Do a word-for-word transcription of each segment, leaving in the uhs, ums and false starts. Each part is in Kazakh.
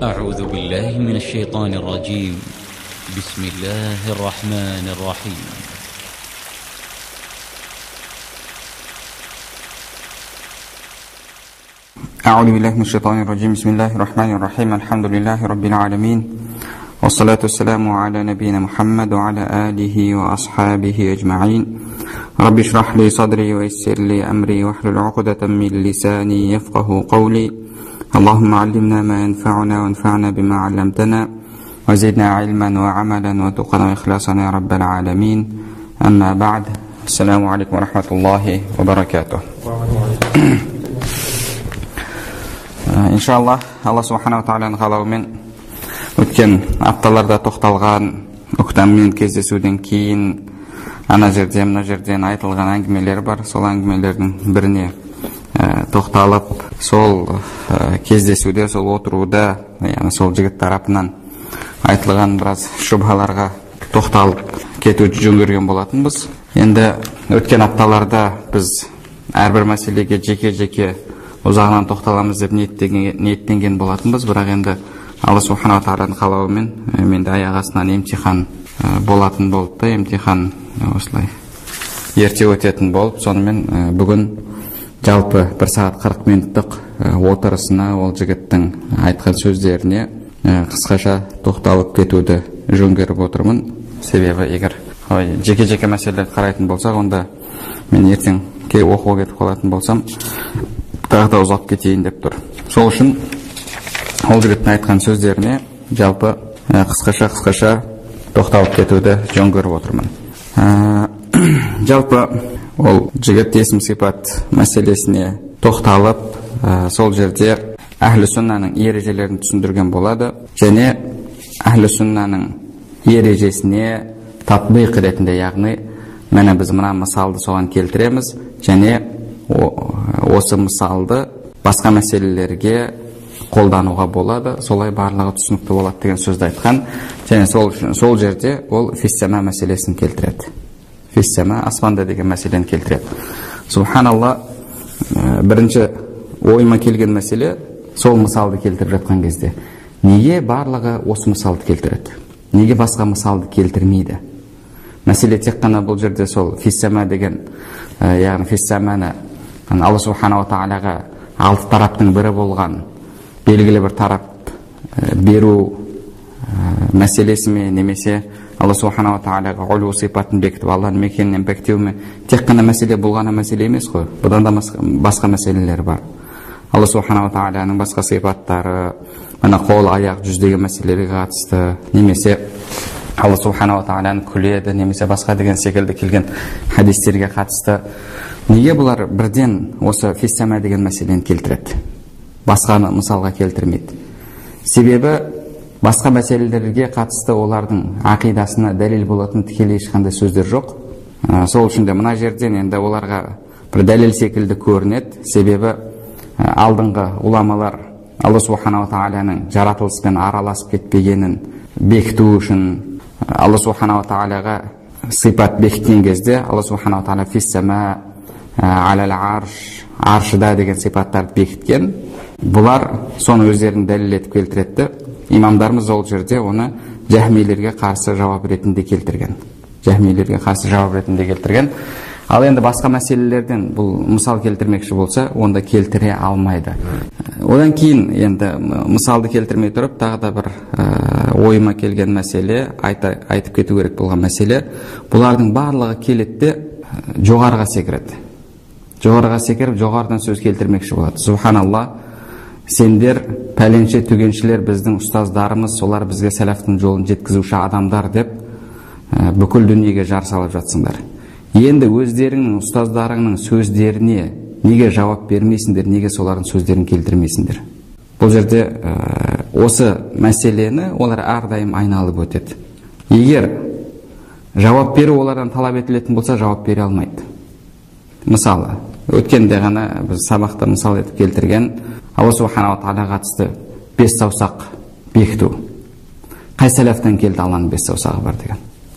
أعوذ بالله من الشيطان الرجيم. بسم الله الرحمن الرحيم. أعوذ بالله من الشيطان الرجيم. بسم الله الرحمن الرحيم. الحمد لله رب العالمين، والصلاة والسلام على نبينا محمد وعلى آله وأصحابه أجمعين. رب اشرح لي صدري ويسر لي أمري واحلل عقدة من لساني يفقه قولي. اللهم علمنا ما ينفعنا وانفعنا بما علمتنا وزدنا علما وعملا وتقى وإخلاصا يا رب العالمين. أما بعد، السلام عليكم ورحمة الله وبركاته. Иншаллах, Алла Субхана ва Тағаланың қалауымен өткен апталарда тоқталған үктаммен кездесуден кейін ана жерде мына жерден айтылған әңгімелер бар. Сол әңгімелердің біріне ә, тоқталып, сол ә, кездесуде, сол отыруда, яғни сол жігіт тарапынан айтылған біраз шубхаларға тоқталып кетуді жөн көрген болатынбыз. Енді өткен апталарда біз әрбір мәселеге жеке-жеке ұзағынан тоқталамыз деп ниеттенген болатынбыз, бірақ енді Алла Субхана ва Тағаланың қалауымен менде аяқ астынан емтихан болатын болды. Емтихан осылай ерте өтетін болып, сонымен бүгін жалпы бір сағат қырық минуттық отырысына ол жігіттің айтқан сөздеріне қысқаша тоқталып кетуді жөн көріп отырмын. Себебі егер жеке-жеке мәселелерді қарайтын болсақ, онда мен ертең оқуға кетіп қалатын болсам тағы да ұзап кетейін деп тұр. Сол үшін ол жігіттің айтқан сөздеріне жалпы қысқаша-қысқаша тоқталып кетуді жөн көріп отырмын. Жалпы ол жігіт есім сипат мәселесіне тоқталып, сол жерде әхлі сүннаның ережелерін түсіндірген болады, және әхлі сүннаның ережесіне татбиқ ретінде, яғни міне біз мына мысалды соған келтіреміз, және осы мысалды басқа мәселелерге қолдануға болады, солай барлығы түсінікті болады деген сөзді айтқан. Және сол, сол жерде ол фиссама мәселесін келтіреді. Фиссама аспанда деген мәселені келтіреді. Субханалла, бірінші ойыма келген мәселе сол мысалды келтіріп жатқан кезде неге барлығы осы мысалды келтіреді? Неге басқа мысалды келтірмейді? Мәселе тек қана бұл жерде сол фиссама деген, яғни фиссаманы Алла Субхана ва Тағалаға алты тараптың бірі болған белгілі бір тарап беру мәселесі ме, немесе Алла Субхана ва Тағалаға ұлу сипатын бекітіп Алланың мекенінен бекіту ме, тек қана мәселе болғаны мәселе емес қой. Бұдан да басқа мәселелер бар. Алла Субхана ва Тағаланың басқа сипаттары, мына қол, аяқ, жүз деген мәселелерге қатысты, немесе Алла Субхана ва Тағаланың күледі, немесе басқа деген секілді келген хадистерге қатысты. Неге бұлар бірден осы фиссама деген мәселені келтіреді, басқаны мысалға келтірмейді? Себебі басқа мәселелерге қатысты олардың ақидасына дәлел болатын тікелей ешқандай сөздер жоқ. Сол үшін де мына жерден енді оларға бір дәлел секілді көрінеді. Себебі алдыңғы уламалар Алла Субхана ва Тағаланың жаратылыспен араласып кетпегенін бекіту үшін Алла Субхана ва Тағалаға сипат бекіткен кезде Алла Субхана ва Тағала фиссама алал арш, аршыда деген сипаттарды бекіткен. Бұлар соны өздерін дәлел етіп келтіретті. Имамдарымыз ол жерде оны жахмилерге қарсы жауап ретінде келтірген. Жахмилерге қарсы жауап ретінде келтірген. Ал енді басқа мәселелерден бұл мысал келтірмекші болса, онда келтіре алмайды. Одан кейін енді мысалды келтірмей тұрып, тағы да бір ойыма келген мәселе, айтып кету керек болған мәселе, бұлардың барлығы келетті жоғарыға секіреді. Жоғарыға секіріп, жоғарыдан сөз келтірмекші болады. Субханалла, сендер пәленше түгеншілер біздің ұстаздарымыз, солар бізге сәлафтың жолын жеткізуші адамдар деп бүкіл дүниеге жар салып жатсыңдар. Енді өздеріңнің ұстаздарыңның сөздеріне неге жауап бермейсіңдер, неге солардың сөздерін келтірмейсіңдер? Бұл жерде осы мәселені олар әрдайым айналып өтеді. Егер жауап беру олардан талап етілетін болса, жауап бере алмайды. Мысалы, өткенде ғана біз сабақта мысал етіп келтірген Алла Субхана ва Тағалаға қатысты бес саусақ бекіту. Қай сәлафтан келді Алланың бес саусағы бар деген?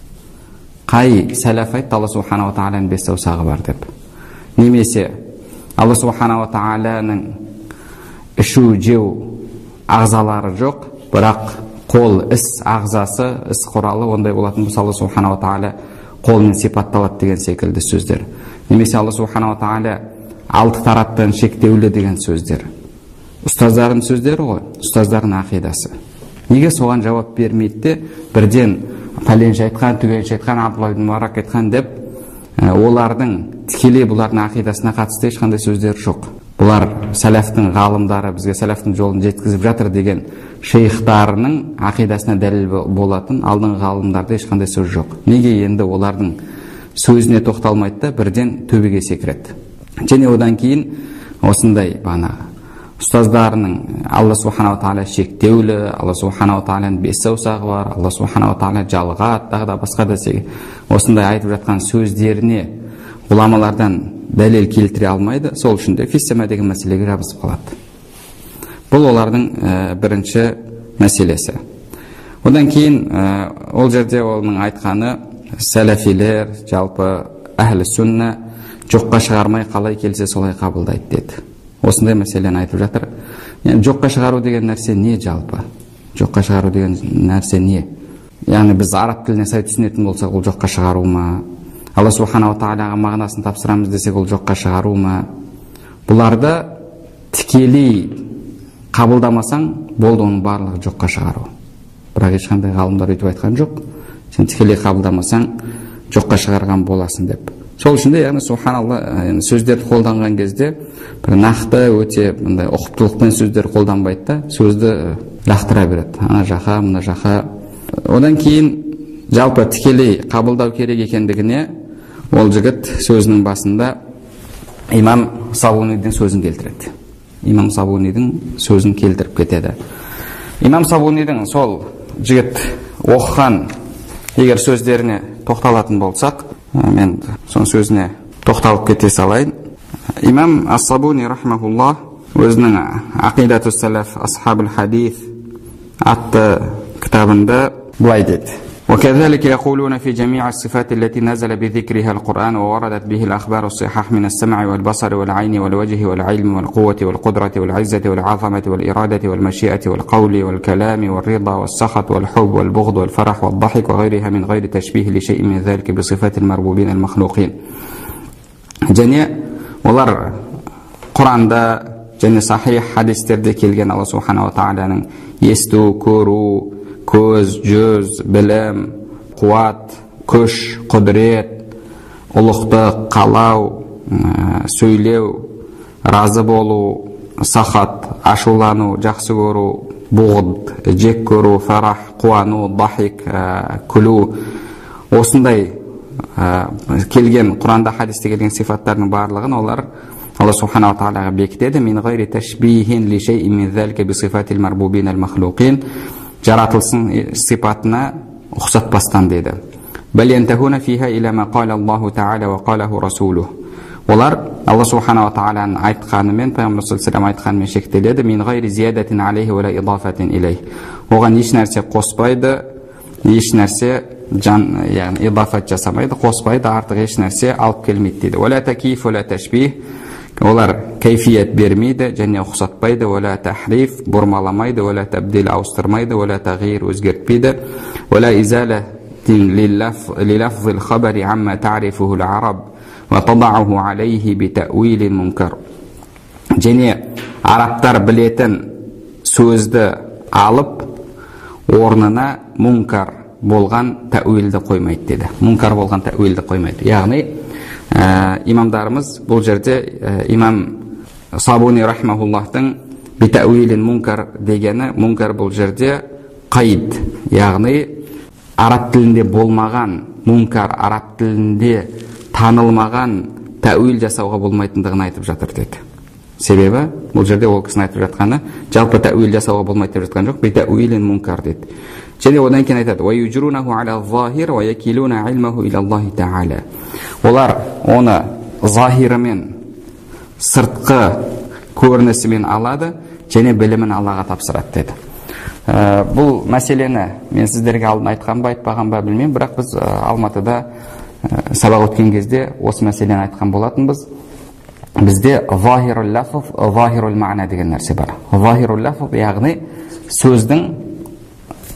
Қай сәлаф айтты Алла Субхана ва Тағаланың бес саусағы бар деп? Немесе Алла Субхана ва Тағаланың ішу, жеу ағзалары жоқ, бірақ қол, іс ағзасы, іс құралы ондай болатын болса, Алла субханала тағала қолмен сипатталады деген секілді сөздер. Немесе Алла субханала тағала алты тараптан шектеулі деген сөздер. Ұстаздардың сөздері ғой, ұстаздардың ақидасы. Неге соған жауап бермейді де бірден пәленше айтқан, түгенше айтқан, Абдулла ибн Мубарак айтқан деп, олардың тікелей бұлардың ақидасына қатысты ешқандай сөздер жоқ. Бұлар сәләфтің ғалымдары бізге сәләфтің жолын жеткізіп жатыр деген шейхтарының ақидасына дәлел болатын алдыңғы ғалымдарда ешқандай сөз жоқ. Неге енді олардың сөзіне тоқталмайды да бірден төбеге секіреді. Және одан кейін осындай бана ұстаздарының Алла субханала тағала шектеулі, Алла субханала тағаланың бес саусағы бар, Алла субханала тағала жалғат, тағы да басқа да осындай айтып жатқан сөздеріне ғұламалардан дәлел келтіре алмайды. Сол үшін де фиссама деген мәселеге жабысып қалады. Бұл олардың ә, бірінші мәселесі. Одан кейін ә, ол жерде оның айтқаны сәләфилер, жалпы әхлі сүнна жоққа шығармай қалай келсе солай қабылдайды деді. Осындай мәселені айтып жатыр. Яғни жоққа шығару деген нәрсе не жалпы? Жоққа шығару деген нәрсе не? Яғни біз араб тіліне сай түсінетін болсақ, ол жоққа шығару ма? Алла субханала тағалаға мағынасын тапсырамыз десек, ол жоққа шығару ма? Бұларды тікелей қабылдамасаң, болды оның барлығы жоққа шығару. Бірақ ешқандай ғалымдар өйтіп айтқан жоқ. Сен тікелей қабылдамасаң, жоққа шығарған боласың деп. Сол үшін де, яғни субханалла, сөздерді қолданған кезде бір нақты, өте мындай ұқыптылықпен сөздер қолданбайды да, сөзді лақтыра береді. Ана жақа, мына жақа. Одан кейін жалпы тікелей қабылдау керек екендігіне ол жігіт сөзінің басында имам Сабунидің сөзін келтіреді. Имам Сабунидің сөзін келтіріп кетеді. Имам Сабунидің сол жігіт оқыған егер сөздеріне тоқталатын болсақ, мен сон сөзіне тоқталып кете салайын. Имам Ас-Сабуни рахмахуллах өзінің Ақидату сәләф асхабул хадис атты кітабында былай дейді: وكذلك يقولون في جميع الصفات التي نزل بذكرها القرآن ووردت به الأخبار الصحاح من السمع والبصر والعين والوجه والعلم والقوة والقدرة والعزة والعظمة والإرادة والمشيئة والقول والكلام والرضا والسخط والحب والبغض والفرح والضحك وغيرها من غير تشبيه لشيء من ذلك بصفات المربوبين المخلوقين. және олар Құранда және сахих хадистерде келген Алла субханала тағаланың есту, көру, көз, жүз, білім, қуат, күш, құдірет, ұлықтық, қалау, сөйлеу, разы болу, сахат, ашулану, жақсы көру, бұғд, жек көру, фарах, қуану, дахик, күлу, осындай келген Құранда хадисте келген сифаттардың барлығын олар Алла субханала тағалаға бекітеді. Мин ғайри ташбихин ли шейин мин залика би сифатил марбубин ал махлуқин, жаратылсын сипатына ұқсатпастан деді. Бәл янтахуна фиха иля ма қала Аллаху тағала ва қалаху расулух. Олар Алла субханала тағаланың айтқанымен, Пайғамбар саллаллаху алейхи ва саллям айтқанымен шектеледі. Мин ғайри зиядатин алейхи ва ла идафатин илейх. Оған еш нәрсе қоспайды, еш нәрсе жан, яғни идафат жасамайды, қоспайды, артық еш нәрсе алып келмейді дейді. Ва ла такиф ва ла ташбих. Олар кайфият бермейді және ұқсатпайды, вала тахриф, бұрмаламайды, вала табдил, ауыстырмайды, вала тағйир, өзгертпейді, вала изалатин лилафзил хабари амма ta'rifuhu al-arab ва тадa'uhu алейхи би ta'wilin munkar. Және арабтар білетін сөзді алып орнына мункар болған тәуилді қоймайды деді. Мункар болған тәуилді қоймайды. Яғни Ә, имамдарымыз бұл жерде ә, имам Сабуни рахмахуллахтың битәуилин мункар дегені, мункар бұл жерде қайд, яғни араб тілінде болмаған мункар, араб тілінде танылмаған тәуил жасауға болмайтындығын айтып жатыр деді. Себебі бұл жерде ол кісінің айтып жатқаны жалпы тәуил жасауға болмайды деп жатқан жоқ, битәуилин мункар деді. Және одан кейін айтады: وَيُجْرُونَهُ عَلَى الظَّاهِرِ وَيَكِلُونَ عِلْمَهُ إِلَى اللَّهِ تَعَالَى. Олар оны захирымен, сыртқы көрінісімен алады, және білімін Аллаға тапсырады деді. Ә, бұл мәселені мен сіздерге алдын айтқан ба, айтпаған ба білмеймін, бірақ біз ә, Алматыда ә, сабақ өткен кезде осы мәселені айтқан болатынбыз. Бізде захирул лафз, захирул мағна деген нәрсе бар. Захирул лафз, яғни сөздің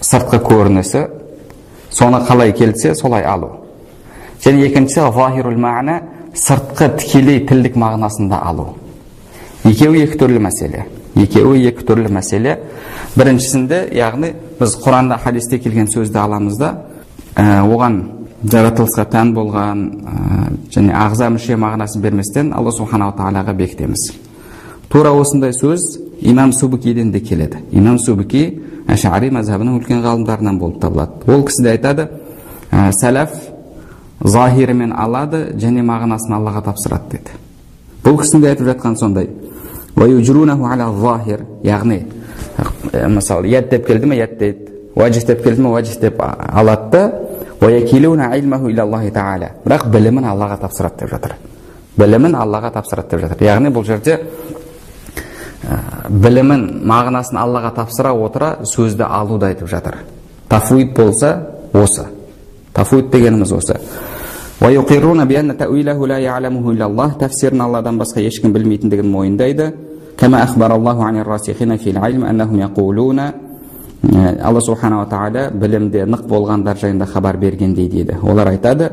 сыртқы көрінісі, соны қалай келсе солай алу. Және екіншісі захирул мағна, сыртқы тікелей тілдік мағынасында алу. Екеуі екі түрлі мәселе. Екеуі екі түрлі мәселе. Біріншісінде, яғни біз Құранда, хадисте келген сөзді аламыз да, оған жаратылысқа тән болған және ағза мүше мағынасын берместен Алла субханала тағалаға бекітеміз. Тура осындай сөз имам Субкиден де келеді. Имам Субки Аш'ари мазхабының үлкен ғалымдарынан болып табылады. Ол кісі де айтады, сәләф захирімен алады және мағынасын Аллаға тапсырады деді. Бұл кісінің де айтып жатқан сондай. Яғни, мысалы, яд деп келді ме, яд дейді, уәжих деп келді ме, уәжих деп алады. Бірақ білімін Аллаға тапсырады деп жатыр. Білімін Аллаға тапсырады деп жатыр. Яғни бұл жерде білімін, мағынасын Аллаға тапсыра отыра сөзді алуды айтып жатыр. Тафуид болса осы. Тафуид дегеніміз осы. Тәфсирін Алладан басқа ешкім білмейтіндігін мойындайды. Алла субханала тағала білімде нық болғандар жайында хабар бергендей дейді. Олар айтады: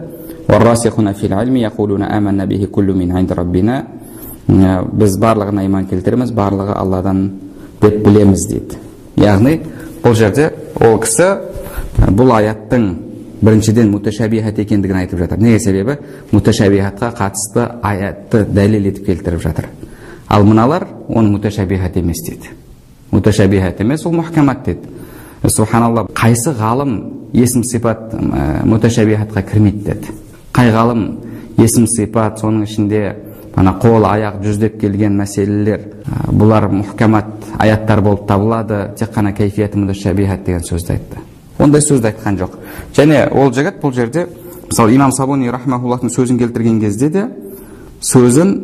біз барлығына иман келтіреміз, барлығы Алладан деп білеміз дейді. Яғни бұл жерде ол кісі бұл аяттың біріншіден муташабихат екендігін айтып жатыр. Неге себебі? Муташабихатқа қатысты аятты дәлел етіп келтіріп жатыр. Ал мыналар оны муташабихат емес дейді. Муташабихат емес, ол мухкамат дейді. Субханалла, қайсы ғалым есім сипат муташабихатқа кірмейді деді. Қай ғалым есім сипат, соның ішінде қол, аяқ, жүздеп келген мәселелер, бұлар мухкамат аяттар болып табылады, тек қана кайфияты муташабихат деген сөзді айтты. Ондай сөзді айтқан жоқ. Және ол жігіт бұл жерде, мысалы, имам Сабуни рахмахуллахтың сөзін келтірген кезде де сөзін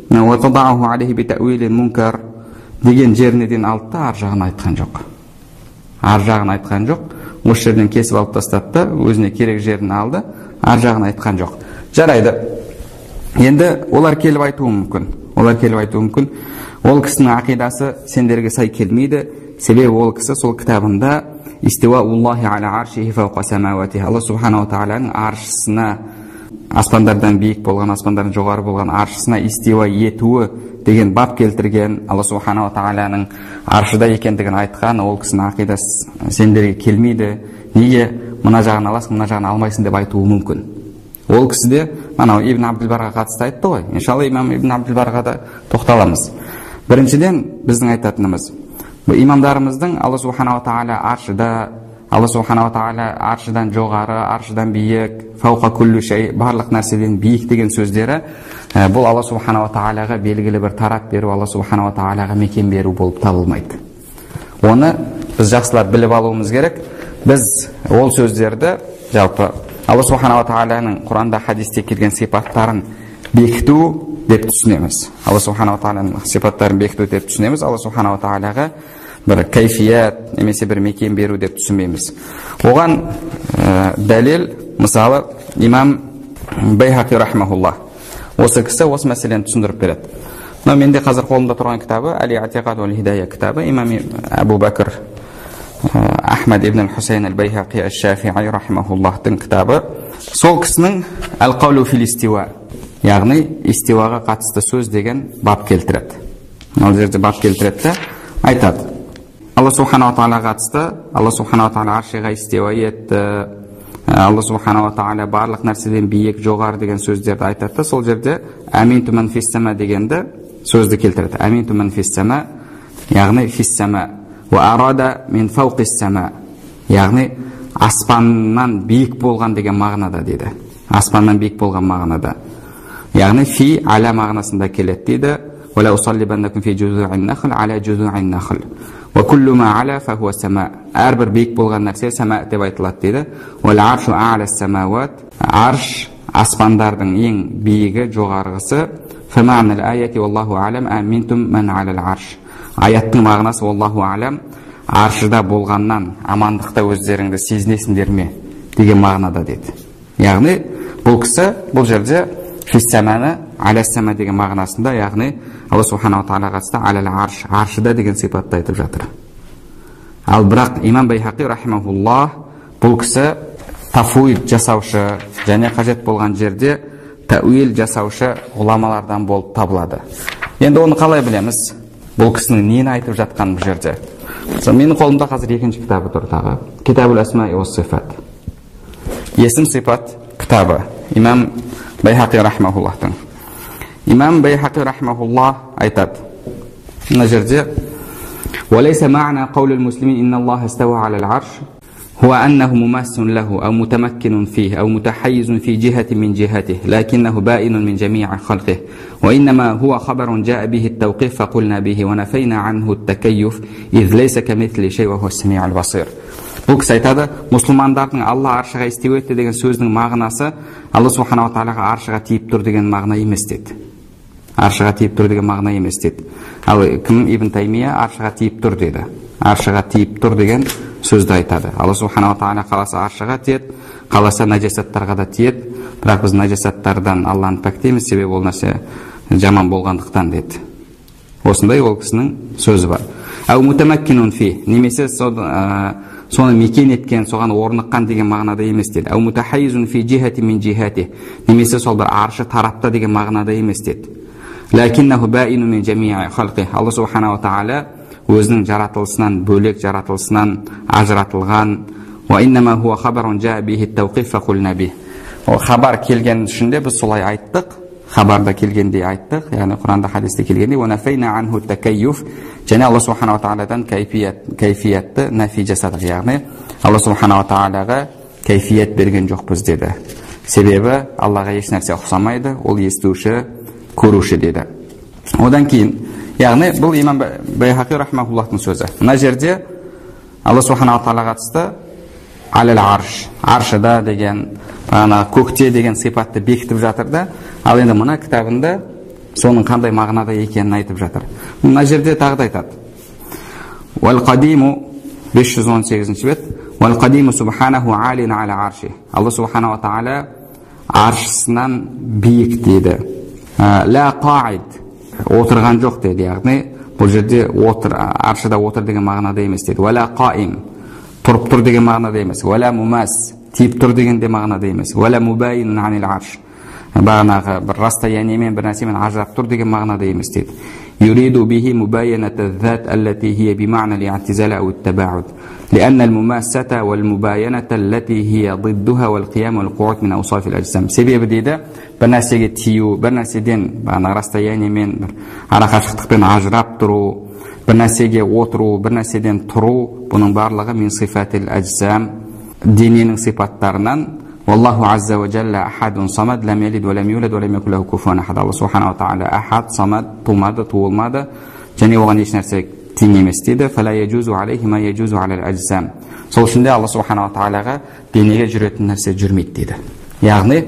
деген жеріне дейін алды да ар жағын айтқан жоқ. Ар жағын айтқан жоқ. Осы жерден кесіп алып тастады, өзіне керек жерін алды, ар жағын айтқан жоқ. Жарайды. Енді олар келіп айтуы мүмкін. Олар келіп айтуы мүмкін. Ол кісінің ақидасы сендерге сай келмейді. Себебі ол кісі сол кітабында Истиуауллахи аля аршихи фауқа самауатихи, Алла субханала тағаланың аршысына, аспандардан биік болған, аспандардан жоғары болған аршысына истиуа етуі деген бап келтірген, Алла субханала тағаланың аршыда екендігін айтқан. Ол кісінің ақидасы сендерге келмейді. Неге мына жағын аласың, мына жағын алмайсың деп айтуы мүмкін. Ол кісі де анау Ибн Абдул-Барға қатысты айтты ғой. Иншалла имам Ибн Абдул-Барға да тоқталамыз. Біріншіден біздің айтатынымыз, имамдарымыздың Алла субханала тағала аршыда, Алла субханала тағала аршыдан жоғары, аршыдан биік, фауқа күллі шей, барлық нәрседен биік деген сөздері, бұл Алла субханала тағалаға белгілі бір тарап беру, Алла субханала тағалаға мекен беру болып табылмайды. Оны біз жақсылап біліп алуымыз керек. Біз ол сөздерді жалпы Алла субханала тағаланың Құранда, хадисте келген сипаттарын бекіту деп түсінеміз. Алла субханала тағаланың сипаттарын бекіту деп түсінеміз. Алла субханала тағалаға бір кайфият немесе бір мекен беру деп түсінбейміз. Оған ә, дәлел, мысалы, имам Байхақи рахмахуллах, осы кісі осы мәселені түсіндіріп береді. Мына менде қазір қолымда тұрған кітабы Али-Атиқад уәл-Хидая кітабы, имам Абу Бәкір Ахмад ибн Хусейн аль-Байхақи аш-Шафиғи рахмахуллахтың кітабы. Сол кісінің Әл-Қаулу фил истиуа, яғни истиуаға қатысты сөз деген бап келтіреді. Ол жерде бап келтіреді де айтады: Алла субханала тағалаға қатысты, Алла субханала тағала аршиға истиуа етті, Алла субханала тағала барлық нәрседен биік, жоғары деген сөздерді айтады. Сол жерде аминту ман фиссама дегенді сөзді келтіреді. Аминту ман фиссама, яғни фиссама, ва арада мин фауқиссама, яғни аспаннан биік болған деген мағынада дейді. Аспаннан биік болған мағынада. Яғни фи аля мағынасында келеді дейді. Ва ла усаллибаннакум фи жузу'ин нахл аля жузу'ин нахл. Ва куллу ма аля фа хуа сама. Әрбір биік болған нәрсе сама деп айтылады дейді. Ва ла аршу а'ла самауат. Арш аспандардың ең биігі, жоғарғысы. Фа ма'нал аяти валлаху алам аминтум ман алал арш. Аяттың мағынасы валлаху алам, аршыда болғаннан амандықта өздеріңді сезінесіңдер ме деген мағынада дейді. Яғни бұл кісі бұл жерде фиссаманы аляссама деген мағынасында, яғни Алла субханала тағала қатысты алал арш, аршыда деген сипатты айтып жатыр. Ал бірақ имам Байхақи рахимахуллах бұл кісі тафуид жасаушы және қажет болған жерде тәуил жасаушы ғұламалардан болып табылады. Енді оны қалай білеміз? Бұл кісінің нені айтып жатқан бұл жерде? Менің қолымда қазір екінші кітабы тұр тағы. Китабул асмаи ва сифат. Есім сипат кітабы. Имам Байхақи рахимахуллахтың. Имам Байхақи рахимахуллах айтады. Мына жерде وليس معنى قول المسلمين إن الله استوى على العرش هو أنه مماثل له أو متمكن فيه أو متحيز في جهة من جهته لكنه بائن من جميع خلقه وإنما هو خبر جاء به التوقيف فقلنا به ونفينا عنه التكيف إذ ليس كمثل شيء وهو السميع البصير. Бұл кісі айтады, мұсылмандардың Алла аршыға істеу етті деген сөзінің мағынасы Алла субханала тағалаға аршыға тиіп тұр деген мағына емес деді. Аршыға тиіп тұр деген мағына емес деді. Ал кім Ибн Таймия аршыға тиіп тұр деді. Аршыға тиіп тұр деген сөзді айтады. Алла субханала тағала қаласа аршыға тиеді, қаласа нәжасаттарға да тиеді. Бірақ біз нәжасаттардан Алланы пәктейміз, себебі ол нәрсе жаман болғандықтан деді. Осындай ол кісінің сөзі бар. Ау мутамаккинун фи, немесе соны мекен еткен, соған орныққан деген мағынада емес деді. Ау мутахайизун фи жихати мин жихати, немесе сол бір аршы тарапта деген мағынада емес деді. Лакиннаху баину мин жамии халқи. Алла субханала тағала өзінің жаратылысынан, бөлек жаратылысынан ажыратылған. Ва иннама хуа хабарун жаа бихи тауқиф фақулна бих. Ол хабар келген үшінде біз солай айттық. Хабарда келгендей айттық, яғни Құранда хадисте келгендей, ва нафайна анху такайюф, және Алла субханала тағаладан кайфиятты нафи жасадық, яғни Алла субханала тағалаға кайфият берген жоқпыз деді. Себебі Аллаға еш нәрсе ұқсамайды, ол естуші, көруші деді. Одан кейін, яғни бұл имам Байхақи рахимахуллахтың сөзі. Мына жерде Алла субханала тағалаға қатысты алал арш, аршыда деген, көкте деген сипатты бекітіп жатыр да, ал енді мына кітабында соның қандай мағынада екенін айтып жатыр. Мына жерде тағы да айтады. Уал қадиму бес жүз он сегізінші бет. Уал қадиму субханаху алин аля арши. Алла субханала тағала аршысынан биік дейді. Ла қаид, отырған жоқ дейді. Яғни бұл жерде отыр, аршыда отыр деген мағынада емес дейді. Уала қаим, тұрып тұр деген мағынада емес. Уала мумас, тиіп тұр деген де мағынада емес. Уала мубайин анил арш, бағанағы бір расстояниемен бір нәрсемен ажырап тұр деген мағынада емес дейді. Юриду бихи мубайяната зат аллати хия бима'на ли'тизала ау аттабауд. Лианна al-mumassata wal-mubayyanata allati hiya ضدها والقيام والقعود من أوصاف الأجسام. Себебі дейді, бір нәрсеге тию, бір нәрседен бағанағы расстояниемен бір арақашықтықпен ажырап тұру, бір нәрсеге отыру, бір нәрседен тұру, бұның барлығы min sifatil ajsam, дененің сипаттарынан. Wallahu azza wa jalla ahadun samad lam yalid wa lam yulad wa lam yakul lahu kufuwan ahad. Алла субханала тағала ахад, самад, тумады, туылмады, және оған еш нәрсе тең емес дейді. Фала яджузу алейхи ма яджузу алал ажсам. Сол үшін де Алла субханала тағалаға денеге жүретін нәрсе жүрмейді дейді. Яғни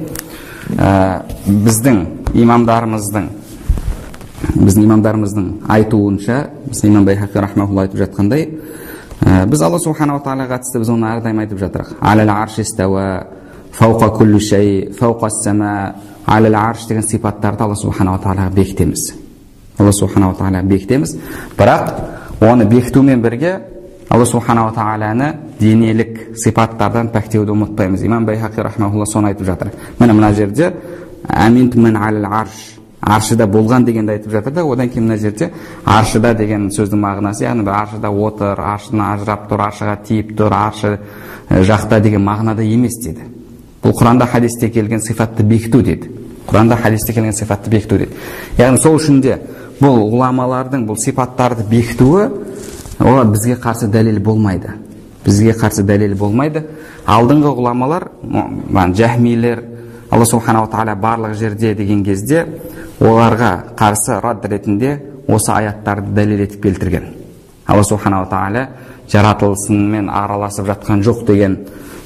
біздің имамдарымыздың біздің имамдарымыздың айтуынша, біздің имам Байхақи рахимахуллах айтып жатқандай, біз Алла субханала тағалаға қатысты біз оны әрдайым айтып жатырық. Алал арш истауа, фауқа күллі шәй, фауқа сама, алал арш деген сипаттарды Алла субханала тағалаға бекітеміз. Алла субханала тағалаға бекітеміз. Бірақ оны бекітумен бірге Алла субханала тағаланы денелік сипаттардан пәктеуді ұмытпаймыз. Имам Байхақи рахимахуллах соны айтып жатыр. Міне мына жерде аминт мен алал арш, аршыда болған дегенді айтып жатыр да, одан кейін мына жерде аршыда деген сөздің мағынасы, яғни бір аршыда отыр, аршыны ажырап тұр, аршыға тиіп тұр, аршы жақта деген мағынада емес деді. Бұл Құранда хадисте келген сифатты бекіту деді. Құранда хадисте келген сифатты бекіту деді. Яғни сол үшін де бұл ғұламалардың бұл сипаттарды бекітуі олар бізге қарсы дәлел болмайды. Бізге қарсы дәлел болмайды. Алдыңғы ғұламалар, жахмилер, Алла субханала тағала барлық жерде деген кезде оларға қарсы рад ретінде осы аяттарды дәлел етіп келтірген. Алла субханала тағала жаратылысымен араласып жатқан жоқ деген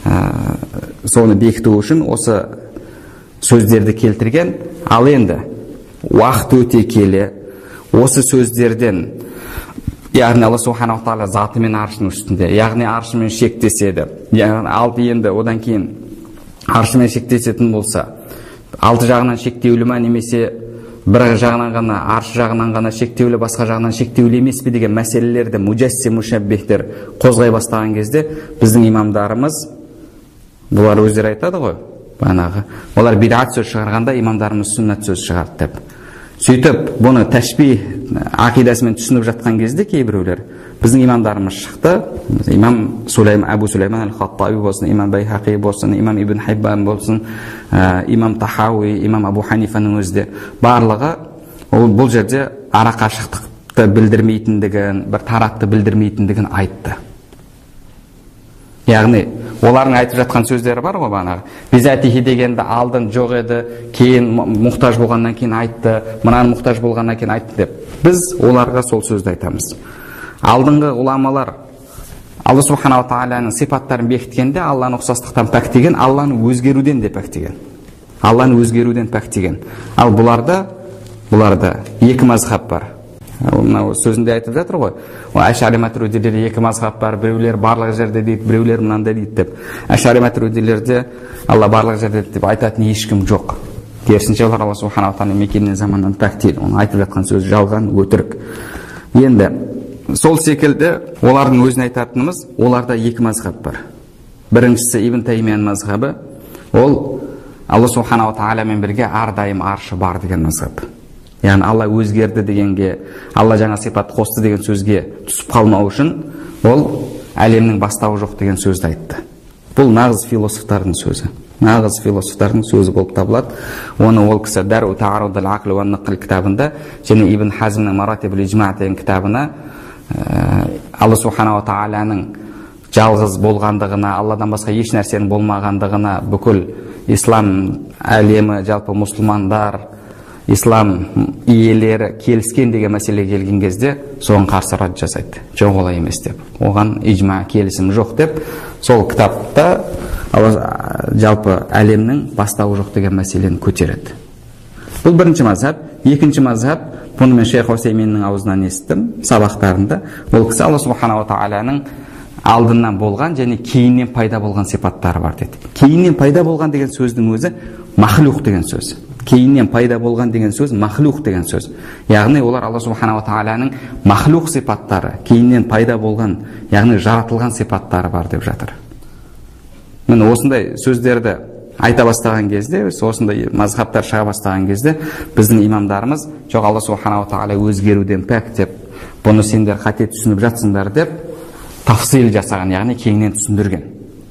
соны бекіту үшін осы сөздерді келтірген. Ал енді уақыт өте келе осы сөздерден, яғни Алла субханала тағала затымен аршының үстінде, яғни аршымен шектеседі. Алды енді одан кейін аршымен шектесетін болса, алты жағынан шектеулі ма немесе бір жағынан ғана, арш жағынан ғана шектеулі, басқа жағынан шектеулі емес пе деген мәселелерді муджассим мушаббихтер қозғай бастаған кезде біздің имамдарымыз, бұлар өздері айтады ғой, бағанағы олар бидат сөз шығарғанда имамдарымыз сүннат сөз шығарды деп. Сөйтіп бұны тәшбих ақидасымен түсініп жатқан кезде кейбіреулер біздің имамдарымыз шықты. Имам Сулейм, Абу Сулейман аль-Хаттаби болсын, имам Байхақи болсын, имам Ибн Хиббан болсын, имам Тахауи, имам Абу Ханифаның өзі де барлығы ол бұл жерде арақашықтықты білдірмейтіндігін, бір таратты білдірмейтіндігін айтты. Яғни олардың айтып жатқан сөздері бар ғой, бағанағы бизатихи дегенді алдын жоқ еді, кейін мұқтаж болғаннан кейін айтты, мынаны мұқтаж болғаннан кейін айтты деп. Біз оларға сол сөзді айтамыз. Алдыңғы ғұламалар Алла субханала тағаланың сипаттарын бекіткенде Алланы ұқсастықтан пәктеген, Алланы өзгеруден де пәктеген. Алланы өзгеруден пәктеген. Ал бұларда, бұларда екі мазхаб бар. Мынау сөзінде айтып жатыр ғой. Ашари матуридилерде екі мазхаб бар, біреулер барлық жерде дейді, біреулер мынандай дейді деп. Ашари матуридилерде Алла барлық жерде деп айтатын ешкім жоқ. Керісінше олар Алла субханала тағала мекеннен заманнан пәктейді. Оның айтып жатқан сөз жалған, өтірік. Енді сол секілді олардың өзін айтатынымыз, оларда екі мазхаб бар. Біріншісі Ибн Таймияның мазхабы, ол Алла субханала тағаламен бірге әрдайым аршы бар деген мазхаб. Яғни Алла өзгерді дегенге, Алла жаңа сипат қосты деген сөзге түсіп қалмау үшін ол әлемнің бастауы жоқ деген сөзді айтты. Бұл нағыз философтардың сөзі. Нағыз философтардың сөзі болып табылады. Оны ол кісі Дару Таарудул Ақл ва Нақл кітабында және Ибн Хазмның Маратибул Иджма деген кітабына Алла субханала тағаланың жалғыз болғандығына, Алладан басқа еш нәрсенің болмағандығына, бүкіл ислам әлемі, жалпы мұсылмандар, ислам иелері келіскен деген мәселеге келген кезде соған қарсы рад жасайды. Жоқ, олай емес деп. Оған ижма, келісім жоқ деп, сол кітапта жалпы әлемнің бастауы жоқ деген мәселені көтереді. Бұл бірінші мазхаб. Екінші мазхаб, бұны мен Шейх Усайминнің аузынан естідім сабақтарында. Ол кісі Алла субханала тағаланың алдынан болған және кейіннен пайда болған сипаттары бар деді. Кейіннен пайда болған деген сөздің өзі махлуқ деген сөз. Кейіннен пайда болған деген сөз махлуқ деген сөз. Яғни олар Алла субханала тағаланың махлуқ сипаттары, кейіннен пайда болған, яғни жаратылған сипаттары бар деп жатыр. Мен осындай сөздерді айта бастаған кезде, осындай мазхабтар шыға бастаған кезде, біздің имамдарымыз жоқ, Алла субханала тағала өзгеруден пәк деп, бұны сендер қате түсініп жатсыңдар деп тафсил жасаған, яғни кеңінен түсіндірген.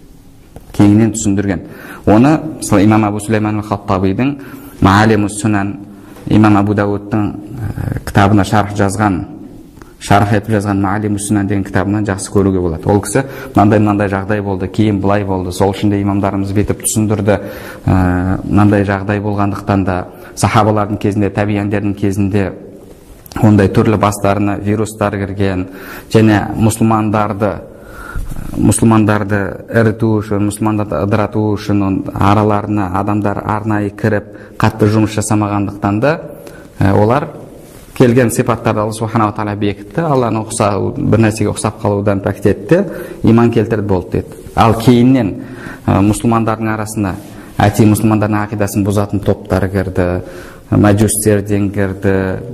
Кеңінен түсіндірген. Оны мысалы имам Абу Сулейман аль-Хаттабидің Маалимус Сунан, имам Абу Дауудтың кітабына шарх жазған, шарх етіп жазған Маалимус Сунан деген кітабынан жақсы көруге болады. Ол кісі мынандай мынандай жағдай болды, кейін былай болды, сол үшін де имамдарымыз бетіп түсіндірді. Мынандай жағдай болғандықтан да сахабалардың кезінде, табиандердің кезінде ондай түрлі бастарына вирустар кірген, және мұсылмандарды мұсылмандарды іріту үшін, мұсылмандарды ыдырату үшін араларына адамдар арнайы кіріп қатты жұмыс жасамағандықтан да олар келген сипаттарды Алла субханала тағала бекітті. Алланы ұқсау, бір нәрсеге ұқсап қалудан пәктетті, иман келтірді болды деді. Ал кейіннен мұсылмандардың арасына әти мұсылмандардың ақидасын бұзатын топтар кірді, мәжүстерден кірді,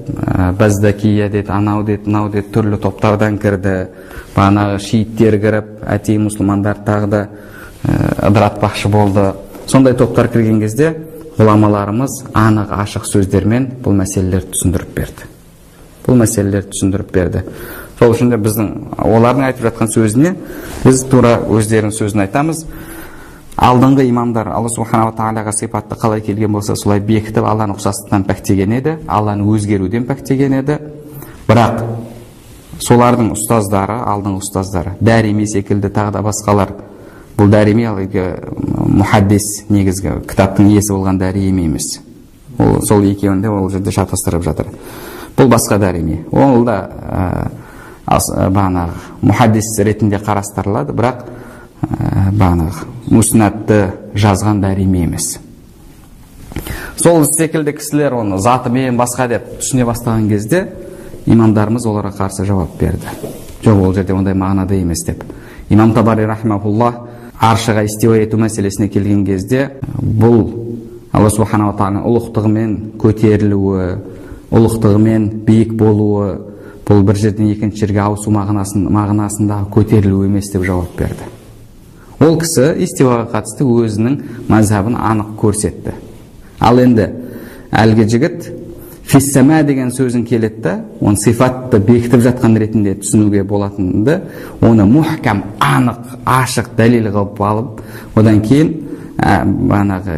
баздакия деді, анау деді, мынау деді, түрлі топтардан кірді. Бағанағы шииттер кіріп, әти мұсылмандар тағы да ыдыратпақшы болды. Сондай топтар кірген кезде ғұламаларымыз анық ашық сөздермен бұл мәселелерді түсіндіріп берді. Бұл мәселелерді түсіндіріп берді. Сол үшін де біздің олардың айтып жатқан сөзіне біз тура өздерінің сөзін айтамыз. Алдыңғы имамдар Алла субханала тағалаға сипатты қалай келген болса солай бекітіп, Алланы ұқсастықтан пәктеген еді, Алланы өзгеруден пәктеген еді. Бірақ солардың ұстаздары, алдыңғы ұстаздары, Дәрими секілді тағы да басқалар, бұл Дәрими мұхаддис, негізгі кітаптың иесі болған Дәрими емес. Ол сол екеуінде ол жерде шатастырып жатыр. Бұл басқа Дәрими. Ол да бағанағы мұхаддис ретінде қарастырылады, бірақ бағанағы мұснатты жазған Дәрими емес. Сол секілді кісілер оны затымен басқа деп түсіне бастаған кезде имамдарымыз оларға қарсы жауап берді. Жоқ, ол жерде ондай мағынада емес деп. Имам Табари рахимахуллах аршыға истиуа ету мәселесіне келген кезде бұл Алла субханала тағаланың ұлықтығымен көтерілуі, ұлықтығымен биік болуы, бұл бір жерден екінші жерге ауысу мағынасындағы көтерілу емес деп жауап берді. Ол кісі истиваға қатысты өзінің мазхабын анық көрсетті. Ал енді әлгі жігіт фиссама деген сөзін келеді да, оны сифатты бекітіп жатқан ретінде түсінуге болатынды, оны мухкам, анық, ашық дәлел қылып алып, одан кейін бағанағы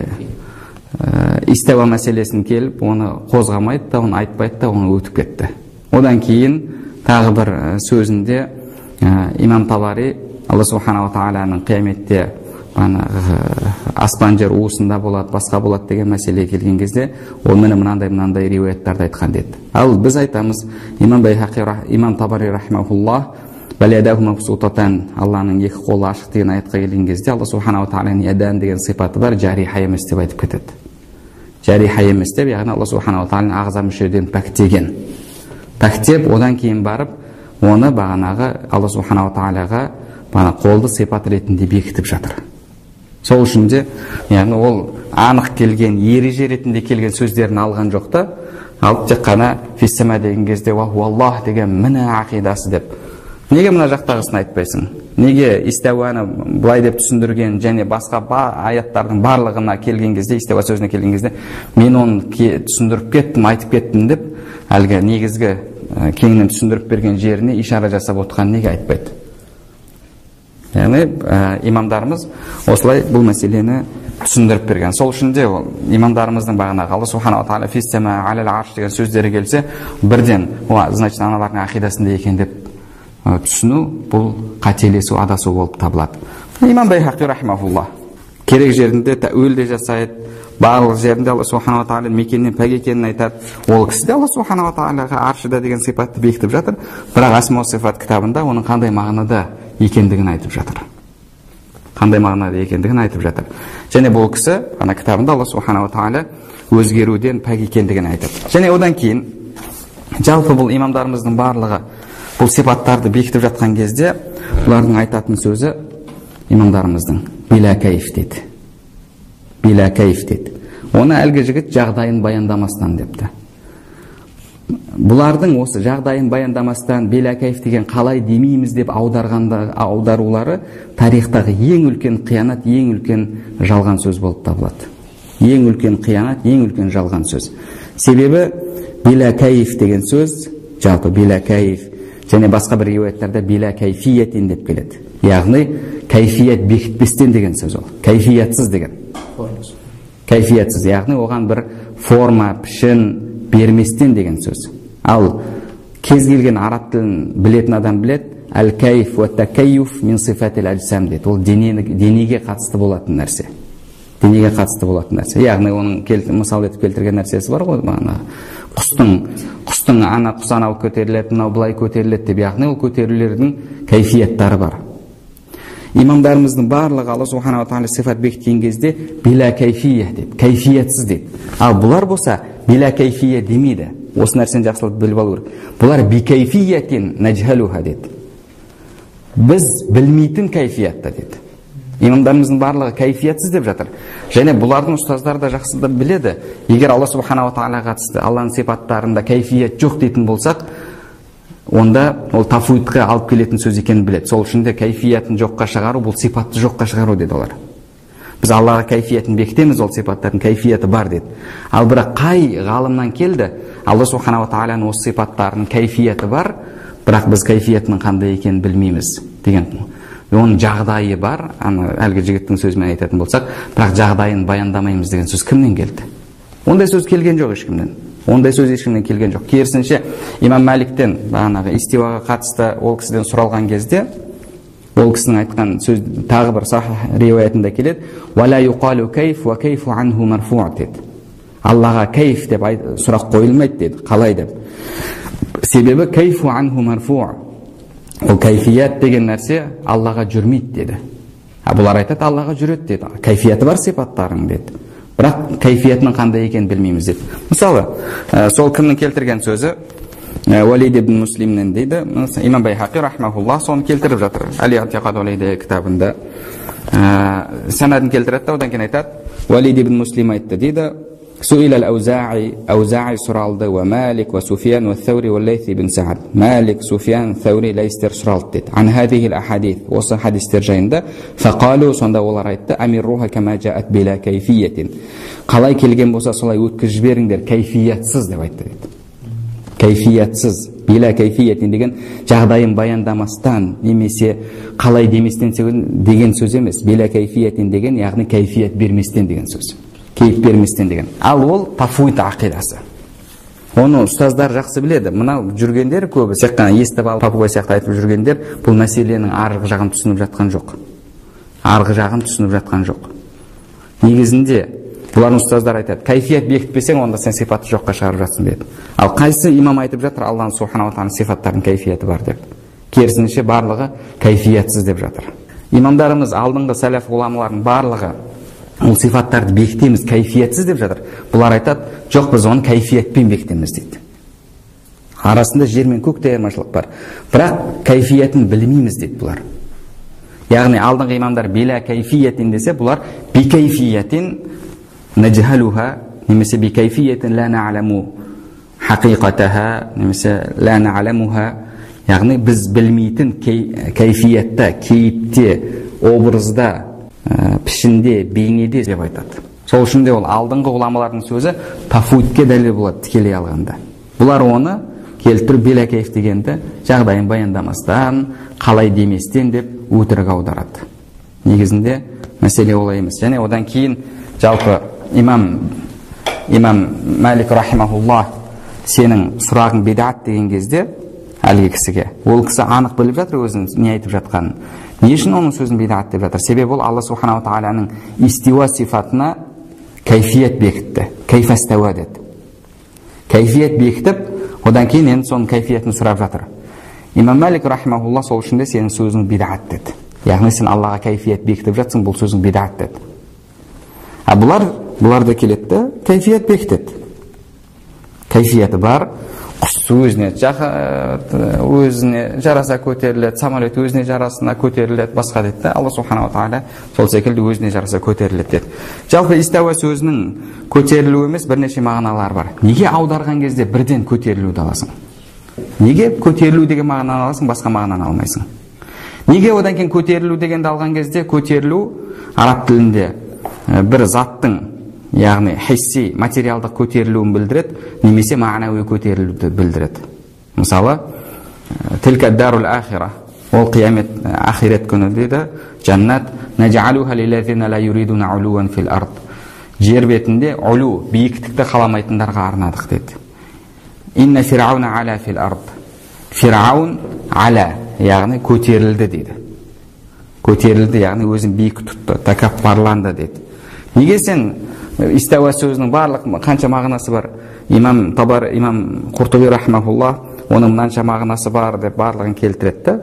истава мәселесін келіп, оны қозғамайды да, оны айтпайды да, оны өтіп кетті. Одан кейін тағы бір сөзінде имам Табари Алла субханала тағаланың қияметте аспан жер уысында болады, басқа болады деген мәселеге келген кезде ол міне мынандай мынандай риуаяттарды айтқан деді. Ал біз айтамыз, имам Байхақи, имам Табари рахмахуллах, балядаху мабсутатан, Алланың екі қолы ашық деген аятқа келген кезде Алла субханала тағаланың ядан деген сипаты бар, жариха емес деп айтып кетеді. Жариха емес деп, яғни Алла субханала тағаланың ағза мүшелерден пәктеген. Пәктеп, одан кейін барып, оны бағанағы Алла субханала тағалаға бана қолды сипат ретінде бекітіп жатыр. Сол үшін де, яғни ол анық келген, ереже ретінде келген сөздерін алған жоқ та, алып тек қана фиссама деген кезде Аллах деген міне ақидасы деп. Неге мына жақтағысын айтпайсың? Неге истауаны былай деп түсіндірген және басқа аяттардың барлығына келген кезде, истауа сөзіне келген кезде, мен оны түсіндіріп кеттім, айтып кеттім деп, әлгі негізгі кеңінен түсіндіріп берген жеріне ишара жасап отқан неге айтпайды? Яғни имамдарымыз осылай бұл мәселені түсіндіріп берген. Сол үшін де имамдарымыздың бағанағы Алла субханала тағала фиссама алал арш деген сөздері келсе, бірден значит аналардың ақидасында екен деп түсіну, бұл қателесу, адасу болып табылады. Имам Байхақи рахмахуллах керек жерінде тәуил де жасайды, барлық жерінде Алла субханала тағала мекеннен пәк екенін айтады. Ол кісі де Алла субханала тағалаға аршыда деген сипатты бекітіп жатыр, бірақ асма сифат кітабында оның қандай мағынада екендігін айтып жатыр. Қандай мағынада екендігін айтып жатыр. Және бұл кісі ана кітабында Алла субханала тағала өзгеруден пәк екендігін айтады. Және одан кейін жалпы бұл имамдарымыздың барлығы бұл сипаттарды бекітіп жатқан кезде бұлардың айтатын сөзі имамдарымыздың биля кайф деді. Биля кайф деді. Оны әлгі жігіт жағдайын баяндамастан депті. Бұлардың осы жағдайын баяндамастан биля кайф деген қалай демейміз деп аударғанда аударулары тарихтағы ең үлкен қиянат, ең үлкен жалған сөз болып табылады. Ең үлкен қиянат, ең үлкен жалған сөз. Себебі биля кайф деген сөз, жалпы биля кайф және басқа бір риуаяттарда биля кайфиятин деп келеді. Яғни кайфият бекітпестен деген сөз ол. Кайфиятсыз деген. Кайфиятсыз, яғни оған бір форма, пішін берместен деген сөз. Ал кез келген араб тілін білетін адам біледі, әл-кайф ва такайюф мин сифатил аджсам дейді. Ол денеге қатысты болатын нәрсе. Денеге қатысты болатын нәрсе. Яғни оның мысал етіп келтірген нәрсесі бар ғой, бағана құстың құстың ана құс анау көтеріледі, мынау былай көтеріледі деп, яғни ол көтерілулердің кайфияттары бар. Имамдарымыздың барлығы Алла субханала тағала сифат бекіткен кезде биля кайфия дейді, кайфиятсыз дейді. Ал бұлар болса биля кайфия демейді. Осы нәрсені жақсылап біліп алу керек. Бұлар би кайфиятин наджхалуха дейді. Біз білмейтін кайфиятта дейді. Имамдарымыздың барлығы кайфиятсыз деп жатыр. Және бұлардың ұстаздары да жақсылап біледі. Егер Алла субханала тағала қатысты Алланың сипаттарында кайфият жоқ дейтін болсақ, онда ол тафуидқа алып келетін сөз екенін біледі. Сол үшін де кайфиятын жоққа шығару, бұл сипатты жоққа шығару деді олар. Біз Аллаға кайфиятын бекітеміз, ол сипаттардың кайфияты бар деді. Ал бірақ қай ғалымнан келді, Алла субханала тағаланың осы сипаттарының кайфияты бар, бірақ біз кайфиятының қандай екенін білмейміз деген. Оның жағдайы бар, әлгі жігіттің сөзімен айтатын болсақ, бірақ жағдайын баяндамаймыз деген сөз кімнен келді? Ондай сөз келген жоқ ешкімнен. Ондай сөз ешкімнен келген жоқ. Керісінше имам Маликтен бағанағы истиваға қатысты ол кісіден сұралған кезде, ол кісінің айтқан сөз тағы бір сахих риуаятында келеді, «Вала юқалу кайф ва кайфу анху марфу» деді. Аллаға кайф деп сұрақ қойылмайды деді. Қалай деп? Себебі кайфу анху марфу. Ол кайфият деген нәрсе Аллаға жүрмейді деді. А бұлар айтады, Аллаға жүреді деді. Кайфияты бар сипаттарың деді. Бірақ кайфиятының қандай екенін білмейміз деді. Мысалы, сол кімнің келтірген сөзі Уалид ибн Муслимнен дейді. Имам Байхақи рахмахуллах соны келтіріп жатыр. Али-Атиқад Уалиди кітабында. Санадын келтіреді, одан кейін айтады, Валид ибн Муслим айтты дейді, Суил ал-Аузаи, Аузаи сұралды, ва Малик, ва Суфиян, ва Thawri, ва Лейс ибн Саад. Малик, Суфиян, Thawri, Лейстер сұралды дейді. Ан хадихил ахадис, осы хадистер жайында, фақалу, сонда олар айтты, амирруха кама жаат била кайфиятин. Қалай келген болса, солай өткізіп жіберіңдер, кайфиятсыз деп айтты дейді. Кайфиятсыз, била кайфиятин деген жағдайын баяндамастан, немесе қалай деместен деген сөз емес. Била кайфиятин деген, яғни кайфият берместен деген сөз. Кейіп берместен деген. Ал ол тафуид ақидасы. Оны ұстаздар жақсы біледі. Мынау жүргендер көбі, тек қана естіп алып, Папуай сияқты айтып жүргендер, бұл мәселенің арғы жағын түсініп жатқан жоқ. Арғы жағын түсініп жатқан жоқ. Негізінде бұлардың ұстаздар айтады, кайфият бекітпесең, онда сен сипатты жоққа шығарып жатсың дейді. Ал қайсы имам айтып жатыр, Алланың субханала тағала сипаттарының кайфияты бар деп. Керісінше барлығы кайфиятсыз деп жатыр. Имамдарымыз, алдыңғы сәләф ғұламалардың барлығы ол сифаттарды бекітеміз, кайфиятсыз деп жатыр. Бұлар айтады, жоқ, біз оны кайфиятпен бекітеміз дейді. Арасында жер мен көк айырмашылық бар. Бірақ кайфиятын білмейміз дейді бұлар. Яғни алдыңғы имамдар била кайфиятин десе, бұлар би кайфиятин najhaluha, немесе би кайфиятин ла на'ламу хақиқатаха, немесе ла на'ламуха, яғни біз білмейтін кайфиятта, кейіпте, образда, пішінде, бейнеде деп айтады. Сол үшін де ол алдыңғы ғұламалардың сөзі тафуидке дәлел болады тікелей алғанда. Бұлар оны келтіріп била кайф дегенді жағдайын баяндамастан, қалай деместен деп өтірік аударады. Негізінде мәселе олай емес. Және одан кейін жалпы имам имам Малик рахимахуллах сенің сұрағың бидат деген кезде әлгі кісіге, ол кісі анық біліп жатыр өзінің не айтып жатқанын. Не үшін оның сөзін бидат деп жатыр? Себебі ол Алла субханала тағаланың истиуа сифатына кайфият бекітті. Кайфастауа деді. Кайфият бекітіп, одан кейін енді соның кайфиятын сұрап жатыр. Имам Малик рахимахуллах сол үшін де сенің сөзің бидат деді. Яғни сен Аллаға кайфият бекітіп жатсың, бұл сөзің бидат деді. А бұлар, бұлар да келеді, кайфият бекітеді. Кайфияты бар, құс өзіне, өзіне жараса көтеріледі, самолет өзіне жарасына көтеріледі, басқа деді. Алла субханала тағала сол секілді өзіне жараса көтеріледі деді. Жалпы истауа сөзінің көтерілу емес, бірнеше мағыналар бар. Неге аударған кезде бірден көтерілуді аласың? Неге көтерілу деген мағынаны аласың, басқа мағынаны алмайсың? Неге одан кейін көтерілу дегенді алған кезде көтерілу араб тілінде бір заттың, яғни хисси, материалдық көтерілуін білдіреді, немесе мағынауи көтерілуді білдіреді. Мысалы, тілка дарул ахира, ол қиямет ахирет күні дейді, жаннат naj'aluha lillazina la yuriduna 'uluwan fil ard. Жер бетінде улу, биіктікті қаламайтындарға арнадық дейді. Инна фирауна ала фил ард. Фираун ала, яғни көтерілді дейді. Көтерілді, яғни өзін биік тұтты, такаппарланды дейді. Неге сен истауа сөзінің барлық қанша мағынасы бар? Имам Табар, имам Қуртуби рахмахуллах, оның мынанша мағынасы бар деп барлығын келтіреді.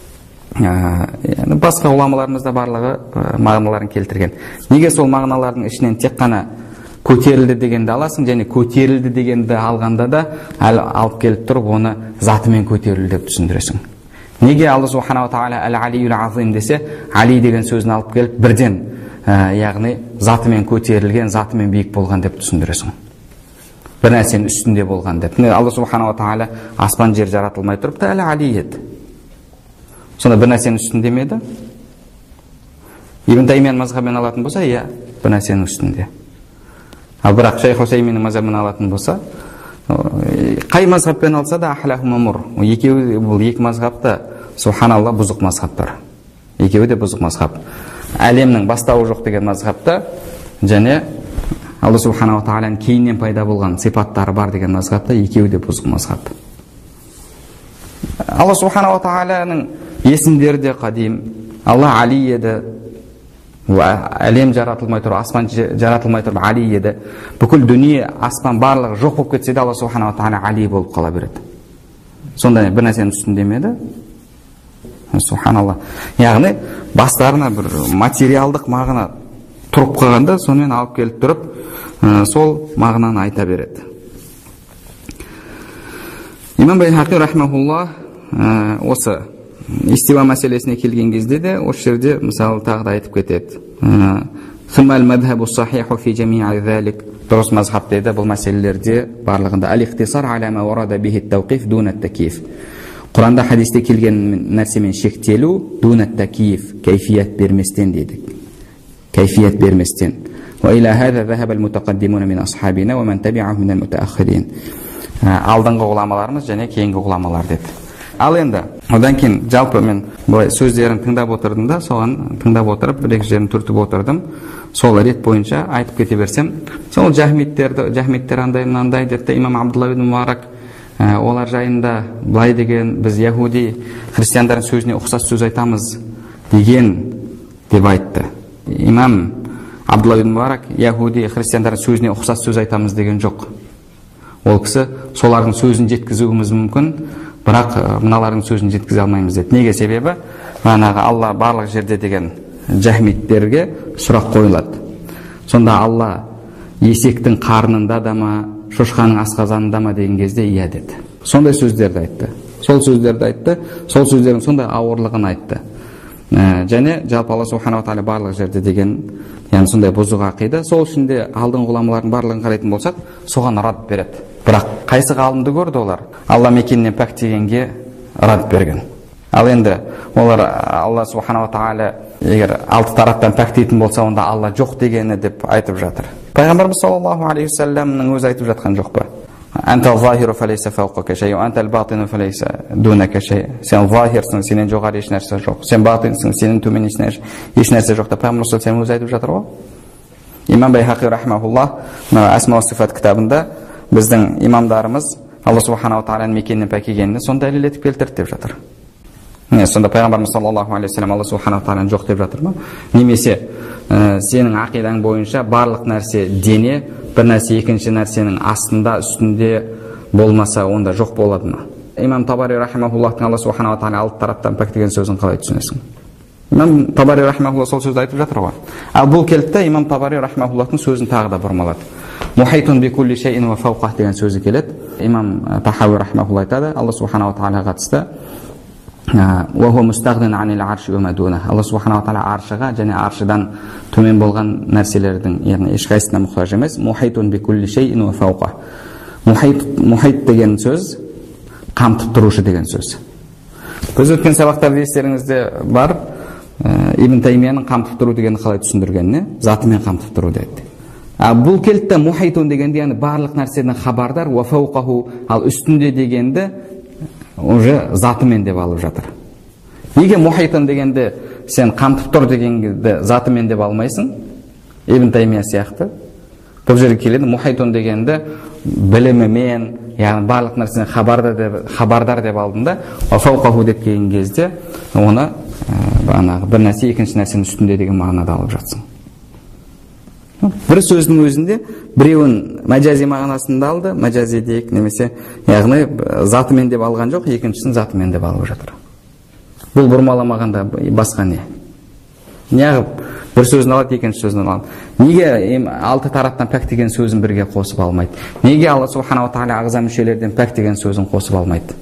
Басқа ғұламаларымызда барлығы мағыналарын келтірген. Неге сол мағыналардың ішінен тек қана көтерілді дегенді аласың, және көтерілді дегенді алғанда да алып келіп тұрып, оны затымен көтерілді деп түсіндіресің? Неге Алла субханала тағала әл-алиюл азим десе, али деген сөзін алып келіп, бірден, яғни затымен көтерілген, затымен биік болған деп түсіндіресің? Бір нәрсенің үстінде болған деп. Алла субханала тағала аспан жер жаратылмай тұрып та әл-али еді. Сонда бір нәрсенің үстінде ме еді? Ибн Таймияның мазхабын алатын болса, иә, бір нәрсенің үстінде. Ал бірақ Шейх Хусейминнің мазхабын алатын болса, қай мазхабпен алса да ахлаху мамур. Екеуі, бұл екі мазхабта, субханалла, бұзық мазхабтар. Екеуі де бұзық мазхаб. Әлемнің бастауы жоқ деген мазхабта, және Алла субханала тағаланың кейіннен пайда болған сипаттары бар деген мазхабта, екеуі де бұзық мазхаб. Алла субханала тағаланың есімдері де қадим. Алла али еді. Әлем жаратылмай тұр, аспан жаратылмай тұр, али еді. Бүкіл дүние, аспан барлығы жоқ болып кетсе де, Алла субханала тағала али болып қала береді. Сонда бір нәрсенің үстінде ме еді? Субханалла. Яғни бастарына бір материалдық мағына тұрып қалғанда, сонымен алып келіп тұрып, сол мағынаны айта береді. Имам Байхақи рахмахуллах осы истива мәселесіне келген кезде де осы жерде мысалы тағы да айтып кетеді. Дұрыс мазхаб дейді бұл мәселелерде барлығында ал-ихтисар аля ма варада бихи тауқиф дуна такиф. Құранда хадисте келген нәрсемен шектелу дуна такиф, кайфият берместен дейді. Кайфият берместен. وإلى هذا ذهب المتقدمون من أصحابنا ومن تبعهم من المتأخرين. Алдыңғы ғұламаларымыз және кейінгі ғұламалар деді. Ал енді одан кейін жалпы мен былай сөздерін тыңдап отырдым да, соған тыңдап отырып бір-екі жерін түртіп отырдым. Сол рет бойынша айтып кете берсем, сол жахмиттерді, жахмиттер андай мынандай деді. Имам Абдулла ибн Мубарак олар жайында былай деген, біз яһуди христиандардың сөзіне ұқсас сөз айтамыз деген деп айтты. Имам Абдулла ибн Мубарак яһуди христиандардың сөзіне ұқсас сөз айтамыз деген жоқ. Ол кісі солардың сөзін жеткізуіміз мүмкін, бірақ мыналардың сөзін жеткізе алмаймыз деді. Неге? Себебі манағы Алла барлық жерде деген жахмиттерге сұрақ қойылады. Сонда Алла есектің қарнында да ма, шошқаның асқазанында ма деген кезде иә деді. Сондай сөздерді айтты. Сол сөздерді айтты, сол сөздердің сондай ауырлығын айтты. Және жалпы Алла субханала тағала барлық жерде деген, яғни сондай бұзық ақида. Сол үшін де алдыңғы ғұламалардың барлығын қарайтын болсақ, соған рад береді. Бірақ қайсы ғалымды көрді олар? Алла мекенінен пәк дегенге рад берген. Ал енді олар Алла субханала тағала егер алты тараптан пәк дейтін болса, онда Алла жоқ дегені деп айтып жатыр. Пайғамбарымыз саллаллаху алейхи уассаламның өзі айтып жатқан жоқ па? Анта захиру фалейса фауқака шей, анта ал-батину фалейса дунака шей. Сен захирсың, сенен жоғары еш нәрсе жоқ. Сен батинсың, сенен төмен еш нәрсе жоқ. Пайғамбарымыз сен өзі айтып жатыр ғой. Имам Байхақи рахмахуллах Асма ва сифат кітабында біздің имамдарымыз Алла субханала тағаланың мекенінен пәк екенін сонда дәлел етіп келтірді деп жатыр. Сонда пайғамбарымыз саллаллаху алейхи вассалам Алла субханала тағаланың жоқ деп жатыр ма? Немесе сенің ақидаң бойынша барлық нәрсе дене, бір нәрсе екінші нәрсенің астында, үстінде болмаса, онда жоқ болады ма? Имам Табари рахимахуллахтың Алла субханала тағала алты тараптан пәк деген сөзін қалай түсінесің? Имам Табари рахимахуллах сол сөзді айтып жатыр ғой. Ал бұл келді, имам Табари рахимахуллахтың сөзін тағы да бұрмалады. Мухайтун би кулли шейин ва фауқах деген сөзі келеді. Имам Тахауи рахимахуллах айтады, Алла субханала тағалаға қатысты وهو مستغن عن العرش وما دونه. Алла субханала тағала аршыға және аршыдан төмен болған нәрселердің, яғни ешқайсысына мұқтаж емес. Мухайтун би кулли шейин ва фауқах. Мухайт деген сөз қамтып тұрушы деген сөз. Біз өткен сабақтарда естеріңізде бар, Ибн Таймияның қамтып тұру дегенді қалай түсіндіргеніне, затымен қамтып тұру деді. Бұл келді мухайтун дегенде, яғни барлық нәрседен хабардар, ва фауқаху, ал үстінде дегенді уже затымен деп алып жатыр. Неге мухайтун дегенде сен қамтып тұр дегенді затымен деп алмайсың? Ибн Таймия сияқты. Бұл жерге келеді, мухайтун дегенді білімімен, яғни барлық нәрседен хабардар деп, хабардар деп алдында, ва фауқаху деп келген кезде оны бағанағы бір нәрсе екінші нәрсенің үстінде деген мағынада алып жатсың. Бір сөздің өзінде біреуін мәжази мағынасында алды, мәжази дейік, немесе яғни затымен деп алған жоқ, екіншісін затымен деп алып жатыр. Бұл бұрмаламағанда басқа не? Неғып бір сөзін алады, екінші сөзін алады. Неге алты тараптан пәк деген сөзін бірге қосып алмайды? Неге Алла субханала тағала ағза мүшелерден пәк деген сөзін қосып алмайды?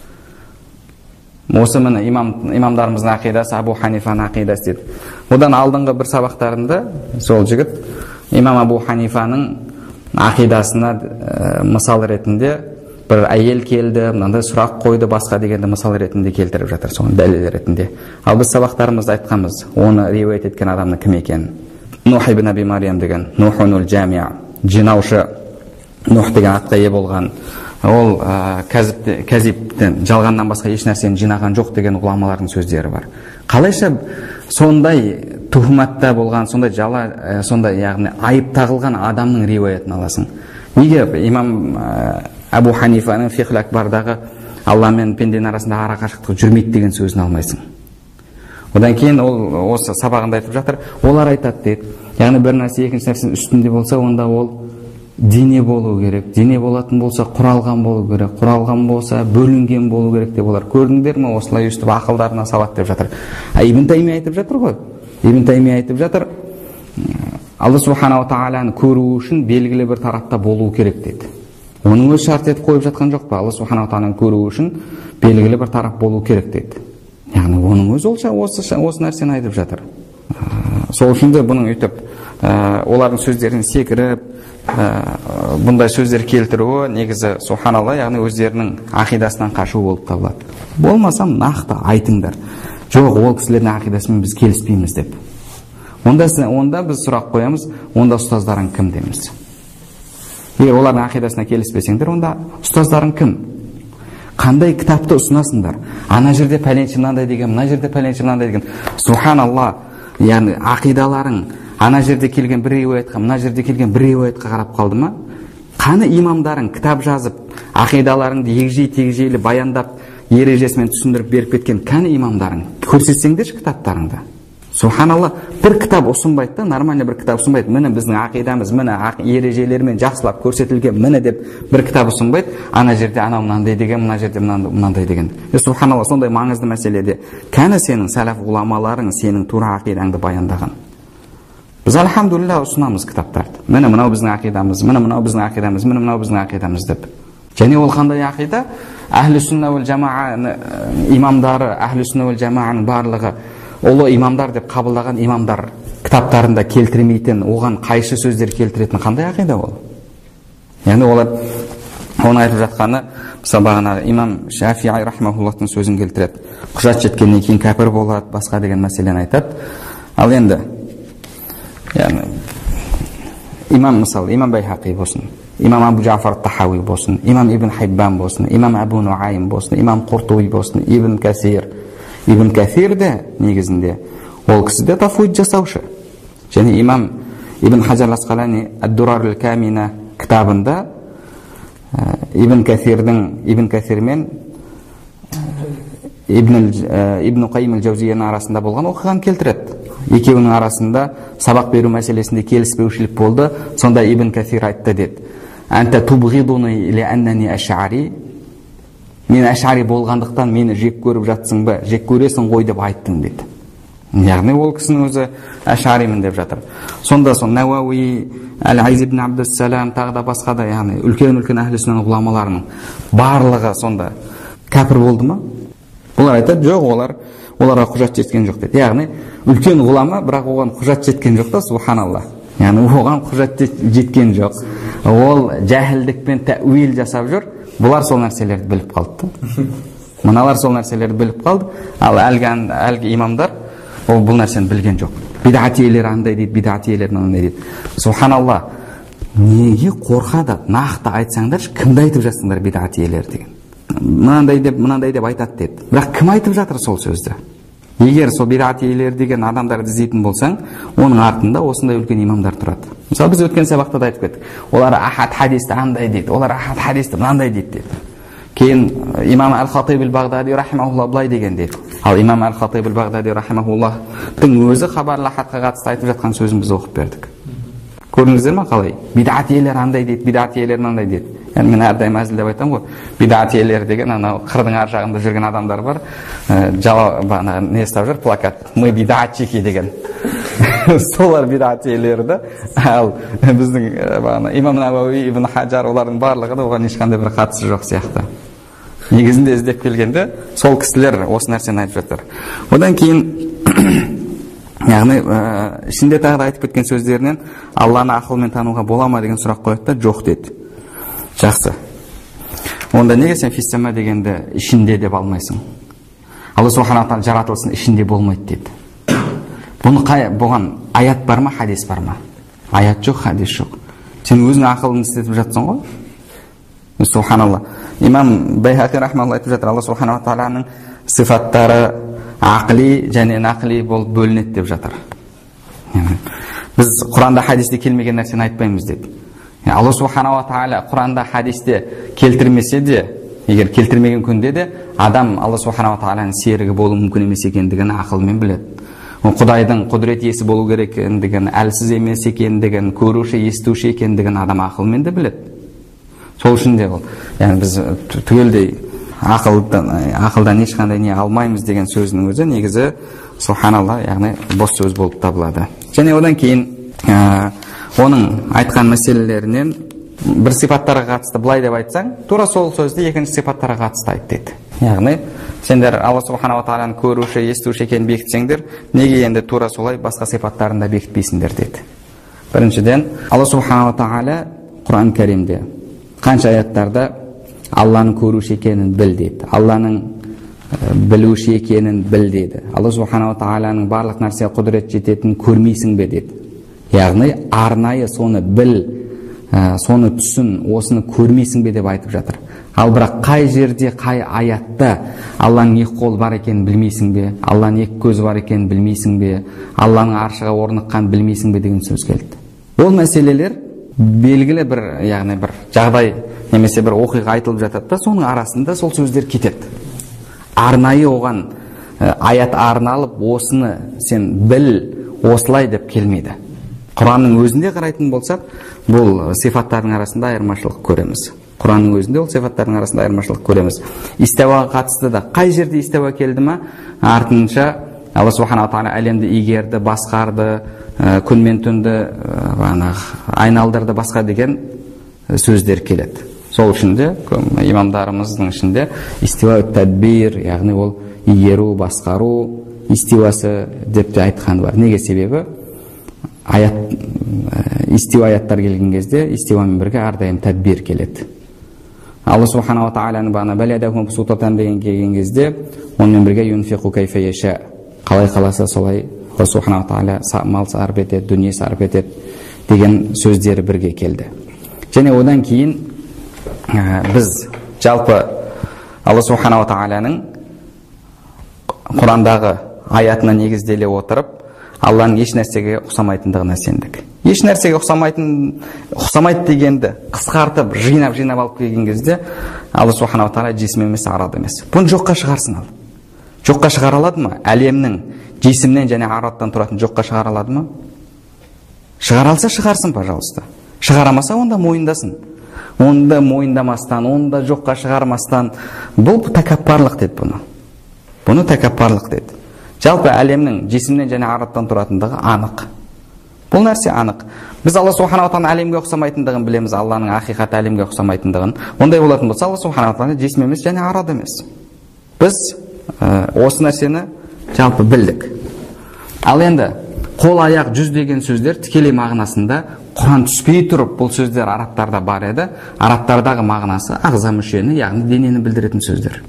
Осы міне имам, имамдарымыздың ақидасы, Абу Ханифаның ақидасы деді. Одан алдыңғы бір сабақтарында сол жігіт имам Абу Ханифаның ақидасына ә, мысал ретінде бір әйел келді, мынандай сұрақ қойды, басқа дегенді мысал ретінде келтіріп жатыр, соны дәлел ретінде. Ал біз сабақтарымызда айтқанбыз, оны риуаят еткен адамның кім екенін. Нух ибн Аби Мариям деген, Нухунул Джамия, жинаушы Нух деген атқа ие болған. Ол кәзиптен, жалғаннан басқа еш нәрсені жинаған жоқ деген ғұламалардың сөздері бар. Қалайша сондай тухматта болған, сондай жала, сондай яғни айып тағылған адамның риуаятын аласың? Неге имам Абу Ханифаның Фихл Акбардағы Алла мен пенденің арасында ара қашықтық жүрмейді деген сөзін алмайсың? Одан кейін ол осы сабағында айтып жатыр, олар айтады дейді, яғни бір нәрсе екінші нәрсенің үстінде болса, онда ол дене болу керек. Дене болатын болса, құралған болу керек. Құралған болса, бөлінген болу керек деп олар. Көрдіңдер ме, осылай өстіп ақылдарына салады деп жатыр. А Ибн Таймия айтып жатыр ғой. Ибн Таймия айтып жатыр, Алла субханала тағаланы көру үшін белгілі бір тарапта болу керек дейді. Оның өз шарт етіп қойып жатқан жоқ па? Алла субханала тағаланы көру үшін белгілі бір тарап болу керек дейді. яғни оның өзі осы осы нәрсені айтып жатыр. Сол үшін де бұның өйтіп олардың сөздерін секіріп бұндай сөздер келтіруі негізі субханалла, яғни өздерінің ақидасынан қашу болып табылады. Болмасам нақты айтыңдар, жоқ ол кісілердің ақидасымен біз келіспейміз деп. Онда, онда біз сұрақ қоямыз, онда ұстаздарың кім дейміз. Егер олардың ақидасына келіспесеңдер, онда ұстаздарың кім? Қандай кітапты ұсынасыңдар? Ана жерде пәленші мынандай деген, мына жерде пәленші мынандай деген. Субханалла, яғни ақидаларың ана жерде келген бір риуаятқа, мына жерде келген бір риуаятқа қарап қалды ма? Қаны имамдарың кітап жазып, ақидаларыңды егжей-тегжейлі баяндап, ережесімен түсіндіріп беріп кеткен қаны имамдарың? Көрсетсеңдерші кітаптарыңды. Субханалла, бір кітап ұсынбайды да, нормальный бір кітап ұсынбайды. Міне біздің ақидамыз, міне ережелермен жақсылап көрсетілген, міне деп бір кітап ұсынбайды. Ана жерде анау мынандай деген, мына жерде мынандай деген. Субханалла, сондай маңызды мәселеде кәні сенің сәләф ғұламаларың сенің тура ақидаңды баяндаған. Біз альхамдулилля ұсынамыз кітаптарды. Міне мынау біздің ақидамыз, міне мынау біздің ақидамыз, міне мынау біздің ақидамыз деп. Және ол қандай ақида? Әхлі сүнна уәл жамаа имамдары, әхлі сүнна уәл жамааның барлығы ұлы имамдар деп қабылдаған имамдар кітаптарында келтірмейтін, оған қайшы сөздер келтіретін қандай ақида ол? Яғни олар оны айтып жатқаны, мысалы бағана имам Шафии рахмаһуллахтың сөзін келтіреді. Құжат жеткеннен кейін кәпір болады, басқа деген мәселені айтады. Ал енді яғни имам мысалы имам Байхақи болсын, имам Абу Джафар Тахауи болсын, имам Ибн Хайбан болсын, имам Абу Нуайм болсын, имам Қуртуби болсын, Ибн Касир. Ибн Касир де негізінде ол кісі де тафуид жасаушы. Және имам Ибн Хаджар Асқалани Ад-Дурар аль-Камина кітабында Ибн Касирдің Ибн Касир мен Ибн Қайим аль-Жаузияның арасында болған оқиғаны келтіреді. Екеуінің арасында сабақ беру мәселесінде келіспеушілік болды. Сонда Ибн Касир айтты деді: "Анта тубғидуни ли аннани аш'ари?" Мен аш'ари болғандықтан мені жек көріп жатсың ба, жек көресің ғой деп айттың деді. Яғни ол кісінің өзі аш'аримін деп жатыр. Сонда сон Науауи, Әл-Айз ибн Абдуссалам тағы да басқа да, яғни үлкен-үлкен әхлі сүнна ғұламаларының барлығы сонда кәпір болды ма? Олар айтады, жоқ, олар оларға құжат жеткен жоқ дейді. Яғни үлкен ғұлама, бірақ оған құжат жеткен жоқ та, субханалла. Яғни оған құжат жеткен жоқ. Ол жәһілдікпен тәуил жасап жүр. Бұлар сол нәрселерді біліп қалды. Мыналар сол нәрселерді біліп қалды. Ал әлгі, әлгі имамдар ол бұл нәрсені білген жоқ. Бидатилер андай дейді, бидатилер мынандай дейді. Субханалла, неге қорқады? Нақты айтсаңдаршы, кімді айтып жатсыңдар бидатилер деген? Мынандай деп, мынандай деп айтады деді. Бірақ кім айтып жатыр сол сөзді? Егер сол бидатилер деген адамдарды іздейтін болсаң, оның артында осындай үлкен имамдар тұрады. Мысалы біз өткен сабақта да айтып кеттік. Олар ахад хадисті андай дейді, олар ахад хадисті мынандай дейді деді. Кейін имам Әл-Хатиб аль-Бағдади рахимахуллах былай деген деді. Ал имам Әл-Хатиб аль-Бағдади рахимахуллахтың өзі хабар ахадқа қатысты айтып жатқан сөзін біз оқып бердік. Көрдіңіздер ме қалай? Бидатилер андай дейді, бидатилер мынандай дейді. Яғни мен әрдайым әзілдеп айтамын ғой, бидатилер деген анау қырдың ар жағында жүрген адамдар бар, жала бана не ұстап жүр, плакат, мы бидатчики деген. Солар бидатилер да. Ал біздің бана имам Науауи, Ибн Хаджар, олардың барлығы да оған ешқандай бір қатысы жоқ сияқты. Негізінде іздеп келгенде сол кісілер осы нәрсені айтып жатыр. Одан кейін яғни ішінде тағы да айтып кеткен сөздерінен Алланы ақылмен тануға бола ма деген сұрақ қойды да, жоқ деді. Жақсы. Онда неге сен фиссама дегенді ішінде деп алмайсың? Алла субхана тағала жаратылысын ішінде болмайды деді. Бұны қай, бұған аят бар ма, хадис бар ма? Аят жоқ, хадис жоқ. Сен өзің ақылыңды істетіп жатсың ғой? Субханалла. Имам Байхақи рахмалла айтып жатыр, Алла субхана тағаланың сифаттары ақли және нақли болып бөлінеді деп жатыр. Біз Құранда хадисте келмеген нәрсені айтпаймыз деді. Алла субхана ва тағала Құранда хадисте келтірмесе де, егер келтірмеген күнде де, адам Алла субхана ва тағаланың серігі болу мүмкін емес екендігін ақылмен біледі. Құдайдың құдірет иесі болу керек екендігін, әлсіз емес екендігін, көруші, естуші екендігін адам ақылмен де біледі. Сол үшін де ол, яғни біз түгелдей ақылдан, ақылдан ешқандай не алмаймыз деген сөзінің өзі негізі субханалла, яғни бос сөз болып табылады. Және одан кейін ә, оның айтқан мәселелерінен бір сипаттарға қатысты былай деп айтсаң, тура сол сөзді екінші сипаттарға қатысты айт дейді. Яғни сендер Алла субханала тағаланы көруші, естуші екенін бекітсеңдер, неге енді тура солай басқа сипаттарын да бекітпейсіңдер деді. Біріншіден, Алла субханала тағала Құран Кәримде қанша аяттарда Алланың көруші екенін біл деді, Алланың білуші екенін біл деді. Алла субханала тағаланың барлық нәрсеге құдірет жететінін көрмейсің бе деді. Яғни арнайы соны біл, соны түсін, осыны көрмейсің бе деп айтып жатыр. Ал бірақ қай жерде, қай аятта Алланың екі қол бар екенін білмейсің бе, Алланың екі көзі бар екенін білмейсің бе, Алланың аршыға орныққанын білмейсің бе деген сөз келді. Ол мәселелер белгілі бір, яғни бір жағдай немесе бір оқиға айтылып жатады да, соның арасында сол сөздер кетеді. Арнайы оған аят арналып, осыны сен біл, осылай деп келмейді. Құранның өзінде қарайтын болсақ, бұл сифаттардың арасында айырмашылық көреміз. Құранның өзінде ол сифаттардың арасында айырмашылық көреміз. Истауаға қатысты да қай жерде истауа келді ма, артынша Алла субханала тағала әлемді игерді, басқарды, күн мен түнді айналдырды, басқа деген сөздер келеді. Сол үшін де имамдарымыздың ішінде истауа тадбир, яғни ол игеру, басқару истауасы деп те айтқан бар. Неге? Себебі аят, истауа аяттар келген кезде истауамен бірге әрдайым тадбир келеді. Алла субханала тағаланың бағана бәлядахум бусутатан деген келген кезде онымен бірге юнфиқу кайфа яша, қалай қаласа солай Алла субханала тағала мал сарп етеді, дүние сарп етеді деген сөздері бірге келді. Және одан кейін біз жалпы Алла субханала тағаланың Құрандағы аятына негізделе отырып Алланың еш нәрсеге ұқсамайтындығына сендік. Еш нәрсеге ұқсамайтын, ұқсамайды дегенді қысқартып, жинап, жинап алып келген кезде Алла субханала тағала жесім емес, арад емес. Бұны жоққа шығарсын ал. Жоққа шығара алады ма? Әлемнің жесімнен және арадтан тұратын жоққа шығара алады ма? Шығара алса шығарсын, пожалуйста. Шығарамаса онда мойындасын. Онда мойындамастан, онда жоққа шығармастан, бұл тәкаппарлық деді бұны. Бұны тәкаппарлық деді. Жалпы әлемнің жесімнен және арадтан тұратындығы анық. Бұл нәрсе анық. Біз Алла субханала тағала әлемге ұқсамайтындығын білеміз, Алланың ақиқаты әлемге ұқсамайтындығын. Ондай болатын болса, Алла субханала тағала жесім емес және арад емес. Біз осы нәрсені жалпы білдік. Ал енді қол, аяқ, жүз деген сөздер тікелей мағынасында Құран түспей тұрып, бұл сөздер арабтарда бар еді. Арабтардағы мағынасы ағза мүшені, яғни денені білдіретін сөздер.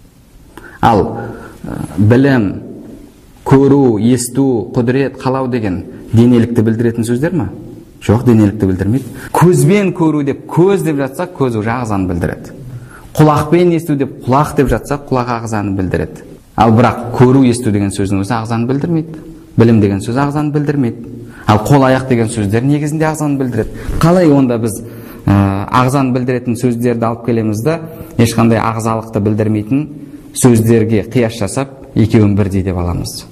Ал білім, көру, есту, құдірет, қалау деген денелікті білдіретін сөздер ма? Жоқ, денелікті білдірмейді. Көзбен көру деп көз деп жатсақ, көз уже ағзаны білдіреді. Құлақпен есту деп құлақ деп жатсақ, құлақ ағзаны білдіреді. Ал бірақ көру, есту деген сөздің өзі ағзаны білдірмейді. Білім деген сөз ағзаны білдірмейді. Ал қол, аяқ деген сөздер негізінде ағзаны білдіреді. Қалай онда біз ағзаны білдіретін сөздерді алып келеміз да, ешқандай ағзалықты білдірмейтін сөздерге қияс жасап, екеуін бірдей деп аламыз?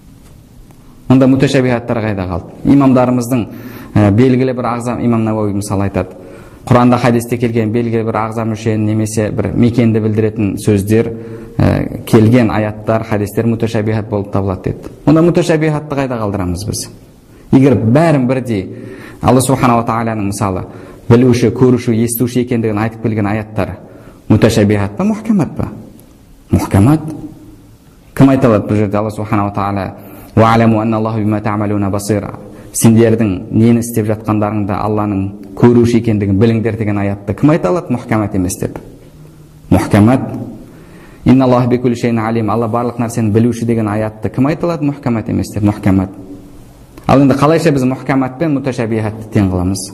Онда муташабихаттар қайда қалды? Имамдарымыздың белгілі бір ағза, имам Науауи мысалы айтады, Құранда, хадисте келген белгілі бір ағза мүшені немесе бір мекенді білдіретін сөздер, келген аяттар, хадистер муташабихат болып табылады деді. Онда муташабихатты қайда қалдырамыз біз? Егер бәрін бірдей Алла субханала тағаланың мысалы білуші, көруші, естуші екендігін айтып келген аяттар муташабихат па, мухкамат па? Мухкамат. Кім айта алады бұл жерде? Алла субханала тағала «Уа'ламу анна Аллаху бима та'малуна басир». Сендердің нені істеп жатқандарыңды Алланың көруші екендігін біліңдер деген аятты кім айта алады? Мухкамат емес деп. Мухкамат. «Инна Аллаху бикулли шайин алим». Алла барлық нәрсені білуші деген аятты кім айта алады? Мухкамат емес деп. Мухкамат. Ал енді қалайша біз мухкамат пен муташабихатты тең қыламыз?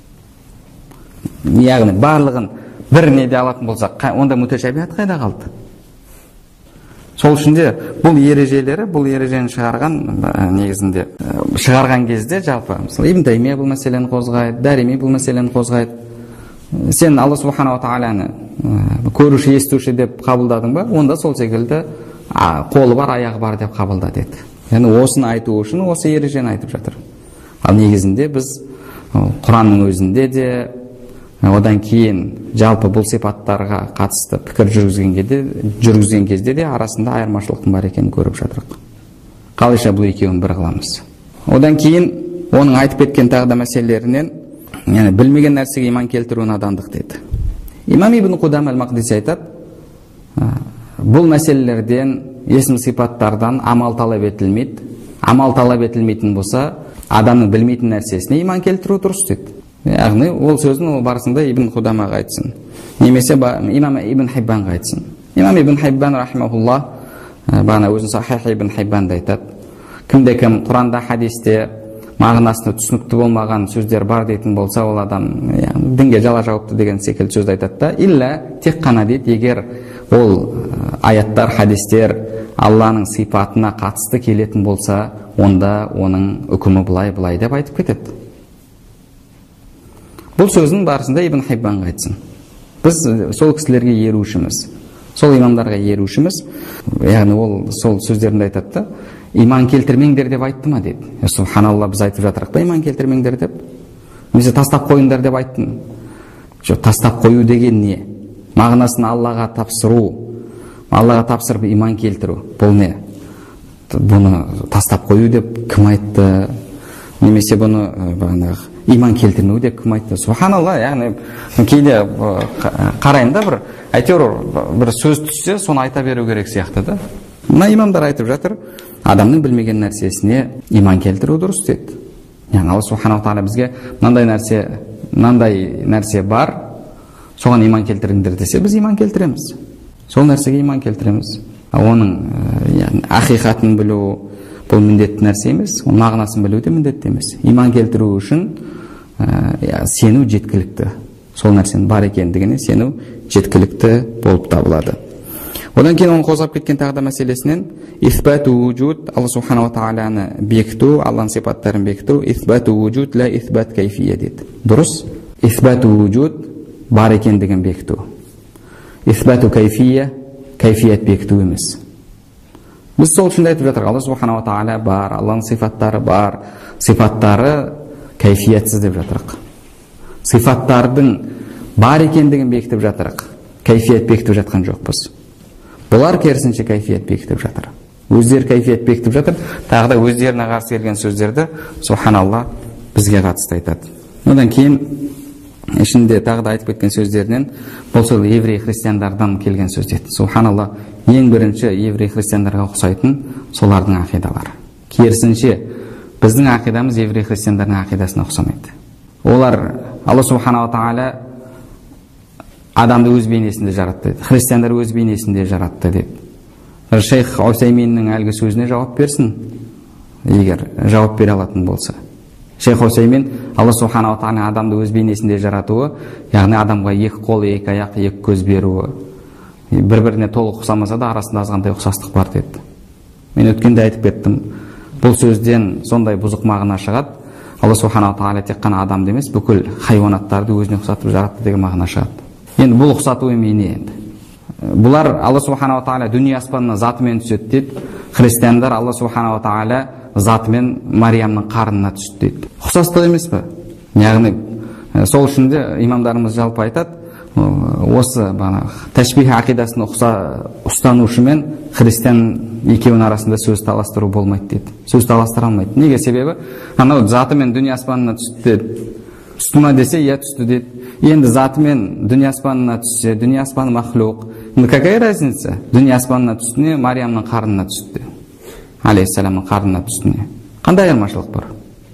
Яғни барлығын бір неде алатын болсақ, онда муташабихат қайда қалды? Сол үшін де бұл ережелері, бұл ережені шығарған негізінде шығарған кезде жалпы мысалы Ибн Таймия бұл мәселені қозғайды, Дарими бұл мәселені қозғайды. Сен Алла субханала тағаланы көруші, естуші деп қабылдадың ба? Онда сол секілді қолы бар, аяғы бар деп қабылда деді. Яғни осыны айту үшін осы ережені айтып жатыр. Ал негізінде біз Құранның өзінде де, одан кейін жалпы бұл сипаттарға қатысты пікір жүргізген кезде де арасында айырмашылықтың бар екенін көріп жатырық. Қалайша бұл екеуін бір қыламыз? Одан кейін оның айтып кеткен тағы да мәселелерінен, яғни білмеген нәрсеге иман келтіру надандық дейді. Имам Ибн Қудам әл-Мақдиси айтады, бұл мәселелерден, есім сипаттардан амал талап етілмейді. Амал талап етілмейтін болса, адамның білмейтін нәрсесіне иман келтіру дұрыс дейді. Яғни ол сөзін ол барысында Ибн Худамаға айтсын, немесе имам Ибн Хиббанға айтсын. Имам Ибн Хиббан рахимахуллах бағана өзін Сахих Ибн Хиббанда айтады, кімде кім Құранда, хадисте мағынасына түсінікті болмаған сөздер бар дейтін болса, ол адам дінге жала жауапты деген секілді сөзді айтады да, илля тек қана дейді, егер ол аяттар, хадистер Алланың сипатына қатысты келетін болса, онда оның үкімі былай-былай деп айтып кетеді. Бұл сөздің барысында Ибн Хиббанға айтсын. Біз сол кісілерге ерушіміз, сол имамдарға ерушіміз. Яғни ол сол сөздерінде айтады да, иман келтірмеңдер деп айтты ма дейді. Субханалла, біз айтып жатырық па иман келтірмеңдер деп? Немесе тастап қойыңдар деп айттым. Жоқ, тастап қою деген не? Мағынасын Аллаға тапсыру, Аллаға тапсырып иман келтіру. Бұл не? Бұны тастап қою деп кім айтты? Немесе бұны бағанағы иман келтірмеу деп кім айтты? Субханалла, яғни кейде қарайын да, бір әйтеуір бір сөз түссе, соны айта беру керек сияқты да. Мына имамдар айтып жатыр, адамның білмеген нәрсесіне иман келтіру дұрыс дейді. Яғни Алла субханала тағала бізге мынандай нәрсе, мынандай нәрсе бар, соған иман келтіріңдер десе, біз иман келтіреміз. Сол нәрсеге иман келтіреміз. Оның ақиқатын білу бұл міндетті нәрсе емес, оның мағынасын білу де міндетті емес. Иман келтіру үшін сену жеткілікті. Сол нәрсенің бар екендігіне сену жеткілікті болып табылады. Одан кейін оны қозғап кеткен тағы да мәселесінен исбату вujud, Алла субханала тағаланы бекіту, Алланың сипаттарын бекіту, исбату вujud ла исбат кайфия дейді. Дұрыс? Исбату вujud бар екендігін бекіту. Исбату кайфия кайфият бекіту емес. Біз сол үшін айтып жатырық, Алла субханала тағала бар, Алланың сипаттары бар, сипаттары кайфиятсыз деп жатырық. Сипаттардың бар екендігін бекітіп жатырық, кайфият бекітіп жатқан жоқпыз. Бұлар керісінше кайфият бекітіп жатыр. Өздері кайфият бекітіп жатыр, тағы да өздеріне қарсы келген сөздерді субханалла бізге қатысты айтады. Одан кейін ішінде тағы да айтып кеткен сөздерінен бұл сол еврей христиандардан келген сөз дейді. Субханалла, ең бірінші еврей христиандарға ұқсайтын солардың ақидалары. Керісінше біздің ақидамыз еврей христиандардың ақидасына ұқсамайды. Олар Алла субханала тағала адамды өз бейнесінде жаратты дейді. Христиандар өз бейнесінде жаратты дейді. Шейх Усайминнің әлгі сөзіне жауап берсін, егер жауап бере алатын болса. Шейх Усаймин Алла субханала тағала адамды өз бейнесінде жаратуы, яғни адамға екі қол, екі аяқ, екі көз беруі, бір-біріне толық ұқсамаса да арасында азғандай ұқсастық бар деді. Мен өткенде айтып кеттім, бұл сөзден сондай бұзық мағына шығады. Алла субханала тағала тек қана адамды емес, бүкіл хайуанаттарды өзіне ұқсатып жаратты деген мағына шығады. Енді бұл ұқсату емей енді. Бұлар Алла субханала тағала дүние аспанына затымен түседі дейді. Христиандар Алла субханала тағала затымен Мариямның қарнына түсті дейді. Ұқсастық емес пе? Яғни сол үшін де имамдарымыз жалпы айтады, осы тәшбих ақидасын ұстанушымен христиан екеуінің арасында сөз таластыру болмайды дейді. Сөз таластыра алмайды. Неге? Себебі анау затымен дүние аспанына түсті деді. Түсті ма десе, иә түсті деді. Енді затымен дүние аспанына түссе, дүние аспаны махлуқ. Енді какая разница? Дүние аспанына түстіне, Мариямның қарнына түсті. Алейхиссаламның қарнына түстіне. Қандай айырмашылық бар?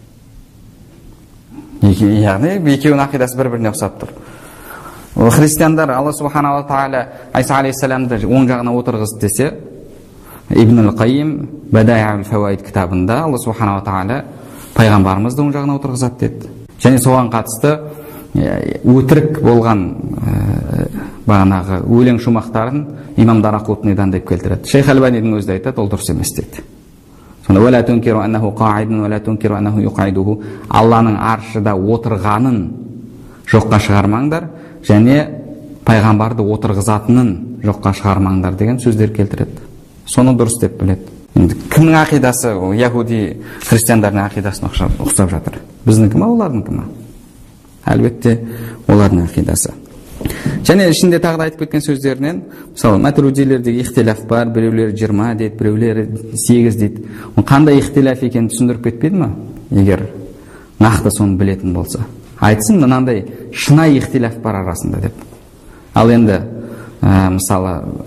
Яғни екеуінің ақидасы бір-біріне ұқсап тұр. Христиандар Алла субханала тағала Айса алейхиссаламды оң жағына отырғызды десе, Ибн ал-Қайим Бадаиъул Фауаид кітабында Алла субханала тағала пайғамбарымызды оң жағына отырғызады деді. Және соған қатысты өтірік болған бағанағы өлең шумақтарын имам Дарақутнидан деп келтіреді. Шейх Албанидің өзі айтады, ол дұрыс емес дейді. Сонда «Уәлә тункиру аннаху қаидун, уәлә тункиру аннаху юқайдуху» Алланың аршыда отырғанын жоққа шығармаңдар, және пайғамбарды отырғызатынын жоққа шығармаңдар деген сөздер келтіреді. Соны дұрыс деп біледі. Енді кімнің ақидасы, яһуди христиандардың ақидасына ұқсап жатыр? Біздің кім, олардың кім? Әлбетте олардың ақидасы. Және ішінде тағы да айтып кеткен сөздерінен, мысалы, матуридилердегі ихтилаф бар, біреулері жиырма дейді, біреулері сегіз дейді. Қандай ихтилаф екенін түсіндіріп кетпеді ма? Егер нақты соны білетін болса. Айтсын, мынандай шынайы ихтилаф бар арасында деп. Ал енді, ә, мысалы, ә,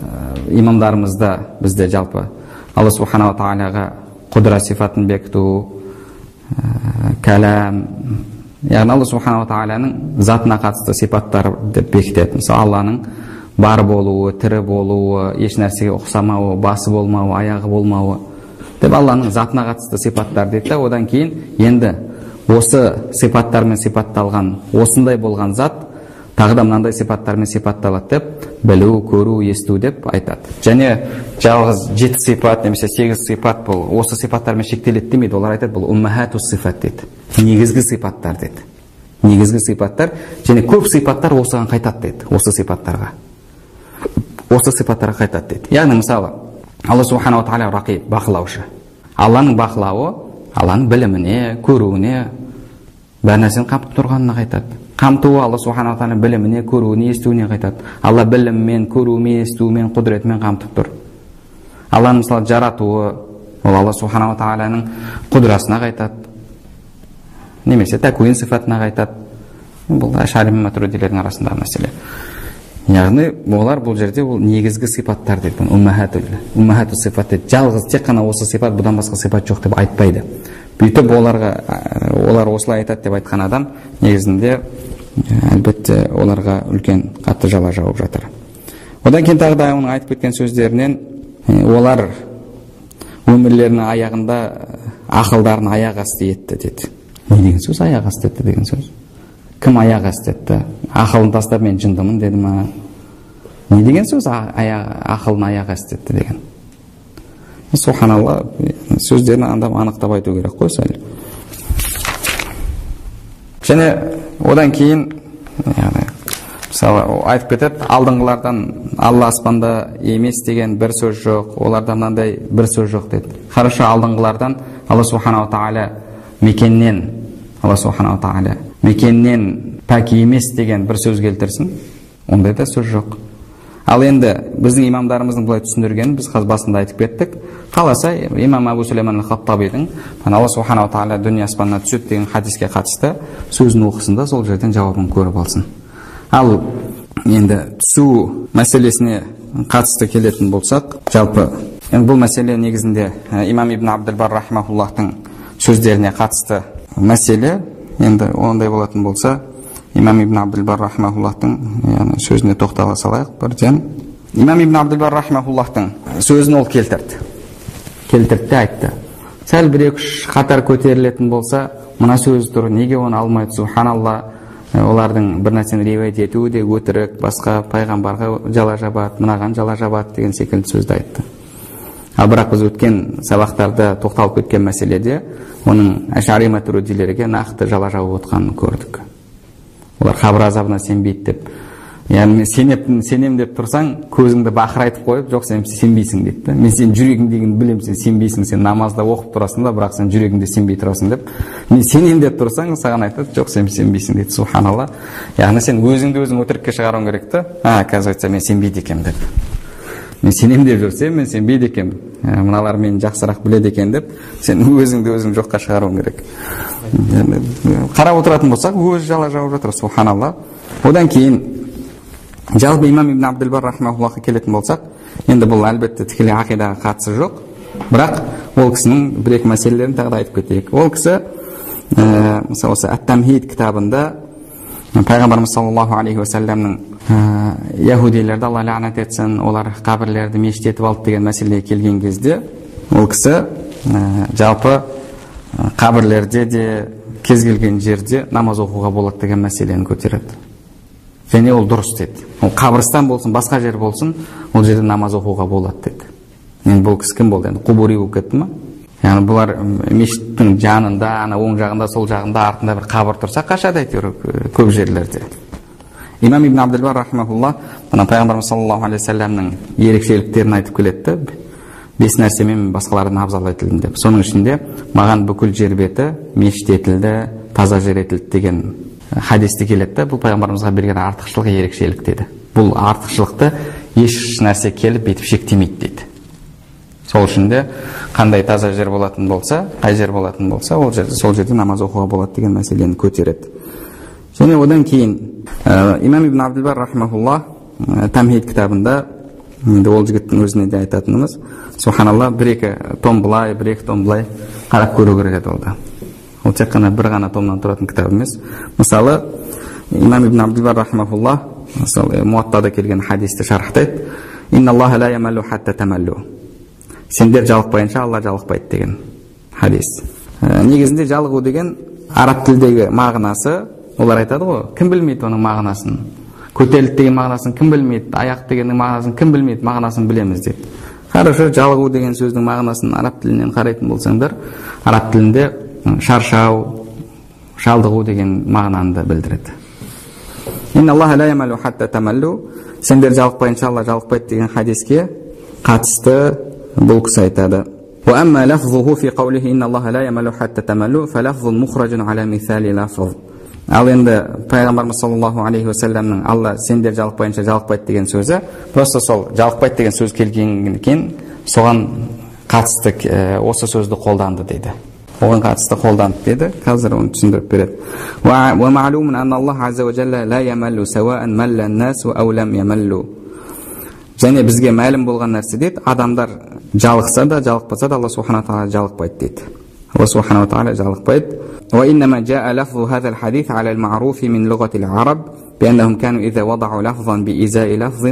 имамдарымызда бізде жалпы Алла субханала тағалаға құдіра сифатын бекіту, кәләм, яғни Алла субханала тағаланың затына қатысты сипаттар деп бекітеді. Мысалы Алланың бар болуы, тірі болуы, еш нәрсеге ұқсамауы, басы болмауы, аяғы болмауы деп Алланың затына қатысты сипаттар дейді. Одан кейін енді осы сипаттармен сипатталған, осындай болған зат тағы да мынандай сипаттармен сипатталады деп білу, көру, есту деп айтады. Және жалғыз жеті сипат немесе сегіз сипат бұл осы сипаттармен шектеледі демейді. Олар айтады, бұл уммахату сифат дейді. Негізгі сипаттар дейді. Негізгі сипаттар, және көп сипаттар осыған қайтады дейді. Осы сипаттарға. Осы сипаттарға қайтады дейді. Яғни мысалы, Алла субханала тағала рақиб, бақылаушы. Алланың бақылауы, Алланың біліміне, көруіне, бәр нәрсені қамтып тұрғанына қайтады. Қамтуы Алла субханала тағала біліміне, көруіне, естуіне қайтады. Алла біліммен, көруімен, естуімен, құдіретімен қамтып тұр. Алланың мысалы жаратуы, ол Алла субханала тағаланың құдірасына қайтады. Немесе тәкуин сифатына қайтады. Бұл ашари мен матуридилердің арасындағы мәселе. Яғни олар бұл жерде ол негізгі сипаттар дейді. Уммахату сифат дейді. Жалғыз тек қана осы сипат, бұдан басқа сипат жоқ деп айтпайды. Бүйтіп оларға, олар осылай айтады деп айтқан адам негізінде әлбетте оларға үлкен қатты жала жауып жатыр. Одан кейін тағы да оның айтып кеткен сөздерінен, олар өмірлерінің аяғында ақылдарын аяқ асты етті дейді. Не деген сөз аяқ асты етті деген сөз? Кім аяқ асты етті? Ақылын тастап мен жындымын деді ма? Не деген сөз ақылын аяқ асты етті деген? Субханалла, сөздерін адам анықтап айту керек қой сәл. Және одан кейін мысалы айтып кетеді, алдыңғылардан Алла аспанда емес деген бір сөз жоқ, оларда мынандай бір сөз жоқ дейді. Хорошо, алдыңғылардан Алла субханала тағала мекеннен, Алла субханала тағала мекеннен пәк емес деген бір сөз келтірсін, ондай да сөз жоқ. Ал енді біздің имамдарымыздың бұлай түсіндіргенін біз қаз басында айтып кеттік. Қаласа имам Абу Сулейман ал-Хаттабидің Алла субханала тағала дүние аспанына түседі деген хадиске қатысты сөзін оқысында сол жерден жауабын көріп алсын. Ал енді түсу мәселесіне қатысты келетін болсақ, жалпы енді бұл мәселе негізінде имам Ибн Абдул-Бар рахимахуллахтың сөздеріне қатысты мәселе. Енді ондай болатын болса, имам Ибн Абдул-Бар рахимахуллахтың сөзіне тоқтала салайық бірден. Имам Ибн Абдул-Бар рахимахуллахтың сөзін ол келтірді. Келтірді, айтты. Сәл бір-екі үш қатар көтерілетін болса, мына сөз тұр, неге оны алмайды? Субханалла, олардың бір нәрсені риуаят етуі де өтірік, басқа пайғамбарға жала жабады, мынаған жала жабады деген секілді сөзді айтты. Ал бірақ біз өткен сабақтарда тоқталып кеткен мәселеде оның ашари матуридилерге нақты жала жауып отқанын көрдік. Олар қабір азабына сенбейді деп, яғни мен сенем деп тұрсаң, көзіңді бақырайтып қойып, жоқ сен сенбейсің дейді. Мен сен жүрегіңдегіні білем, сен сенбейсің, сен намазда оқып тұрасың да, бірақ сен жүрегіңде сенбей тұрасың деп. Мен сенем деп тұрсаң, саған айтады, жоқ сен сенбейсің дейді. Субханалла. Яғни сен өзіңді өзің өтірікке шығаруың керек та. А, қазір айтса мен сенбейді екенмін деп. Мен сенем деп жүрсем, мен сенбейді екенмін. Мыналар мені жақсырақ біледі екен деп, сен өзіңді өзің жоққа шығаруың керек. Қарап отыратын болсақ, өзі жала жауып жатыр, субханалла. Одан кейін жалпы имам Ибн Абдул-Бар рахимахуллахқа келетін болсақ, енді бұл әлбетте тікелей ақидаға қатысы жоқ, бірақ ол кісінің бір-екі мәселелерін тағы да айтып кетейік. Ол кісі мысалы осы Ат-Тамхид кітабында пайғамбарымыз саллаллаху алейхи уассаламның яһудилерді Алла лағнат етсін, олар қабірлерді мешіт етіп алды деген мәселеге келген кезде, ол кісі жалпы қабірлерде де кез келген жерде намаз оқуға болады деген мәселені көтереді. Және ол дұрыс деді. Ол қабірстан болсын, басқа жер болсын, ол жерде намаз оқуға болады деді. Енді бұл кісі кім болды? Енді құбури болып кетті ма? Яғни бұлар мешіттің жанында, ана оң жағында, сол жағында, артында бір қабір тұрса, қашады әйтеуір көп жерлерде. Имам Ибн Абдул-Бар рахимахуллах мына пайғамбарымыз саллаллаху алейхи вассаламның ерекшеліктерін айтып келеді. Бес нәрсемен басқалардан абзал етілдім деп. Соның ішінде маған бүкіл жер беті мешіт етілді, таза жер етілді деген хадисте келеді. Бұл пайғамбарымызға берген артықшылық, ерекшелік деді. Бұл артықшылықты еш нәрсе келіп бетіп шектемейді дейді. Сол үшін де қандай таза жер болатын болса, қай жер болатын болса, ол жерде сол жерде намаз оқуға болады деген мәселені көтереді. Және одан кейін имам Ибн Абдул-Бар рахимахуллах Тамхид кітабында Енді ол жігіттің өзіне де айтатынымыз, субханалла, бір-екі том былай, бір-екі том былай қарап көру керек еді ол да. Ол тек қана бір ғана томнан тұратын кітап емес. Мысалы, имам ибн Абдул-Бар рахимахуллах, мысалы, Муаттада келген хадисті шархтайды. Инналлаха ла ямаллу хатта тамаллу. Сендер жалықпайынша Алла жалықпайды деген хадис. Негізінде жалығу деген араб тілдегі мағынасы, олар айтады ғой, кім білмейді оның мағынасын? Көтерілді деген мағынасын кім білмейді? Аяқ дегеннің мағынасын кім білмейді? Мағынасын білеміз деп. Хорошо, жалығу деген сөздің мағынасын араб тілінен қарайтын болсаңдар, араб тілінде шаршау, шалдығу деген мағынаны да білдіреді. Инналлаха ла ямаллу хатта тамаллу. Сендер жалықпайынша Алла жалықпайды деген хадиске қатысты бұл кісі айтады. وأما لفظه في قوله إن الله لا يمل حتى تملوا فلفظ مخرج على مثال لفظ. Ал енді пайғамбарымыз саллаллаху алейхи уассаламның Алла сендер жалықпайынша жалықпайды деген сөзі, просто сол жалықпайды деген сөз келгеннен кейін соған қатысты осы сөзді қолданды дейді. Оған қатысты қолданды деді. Қазір оны түсіндіріп береді. ومعلوم أن الله عز وجل لا يمل سواء مل الناس أو لم يملوا. Және бізге мәлім болған нәрсе дейді, адамдар жалықса да, жалықпаса да Алла субхана тағала жалықпайды дейді. Алла субхана тағала жалықпайды. وإنما جاء لفظ هذا الحديث على المعروف من لغة العرب بأنهم كانوا إذا وضعوا لفظا بإزاء لفظ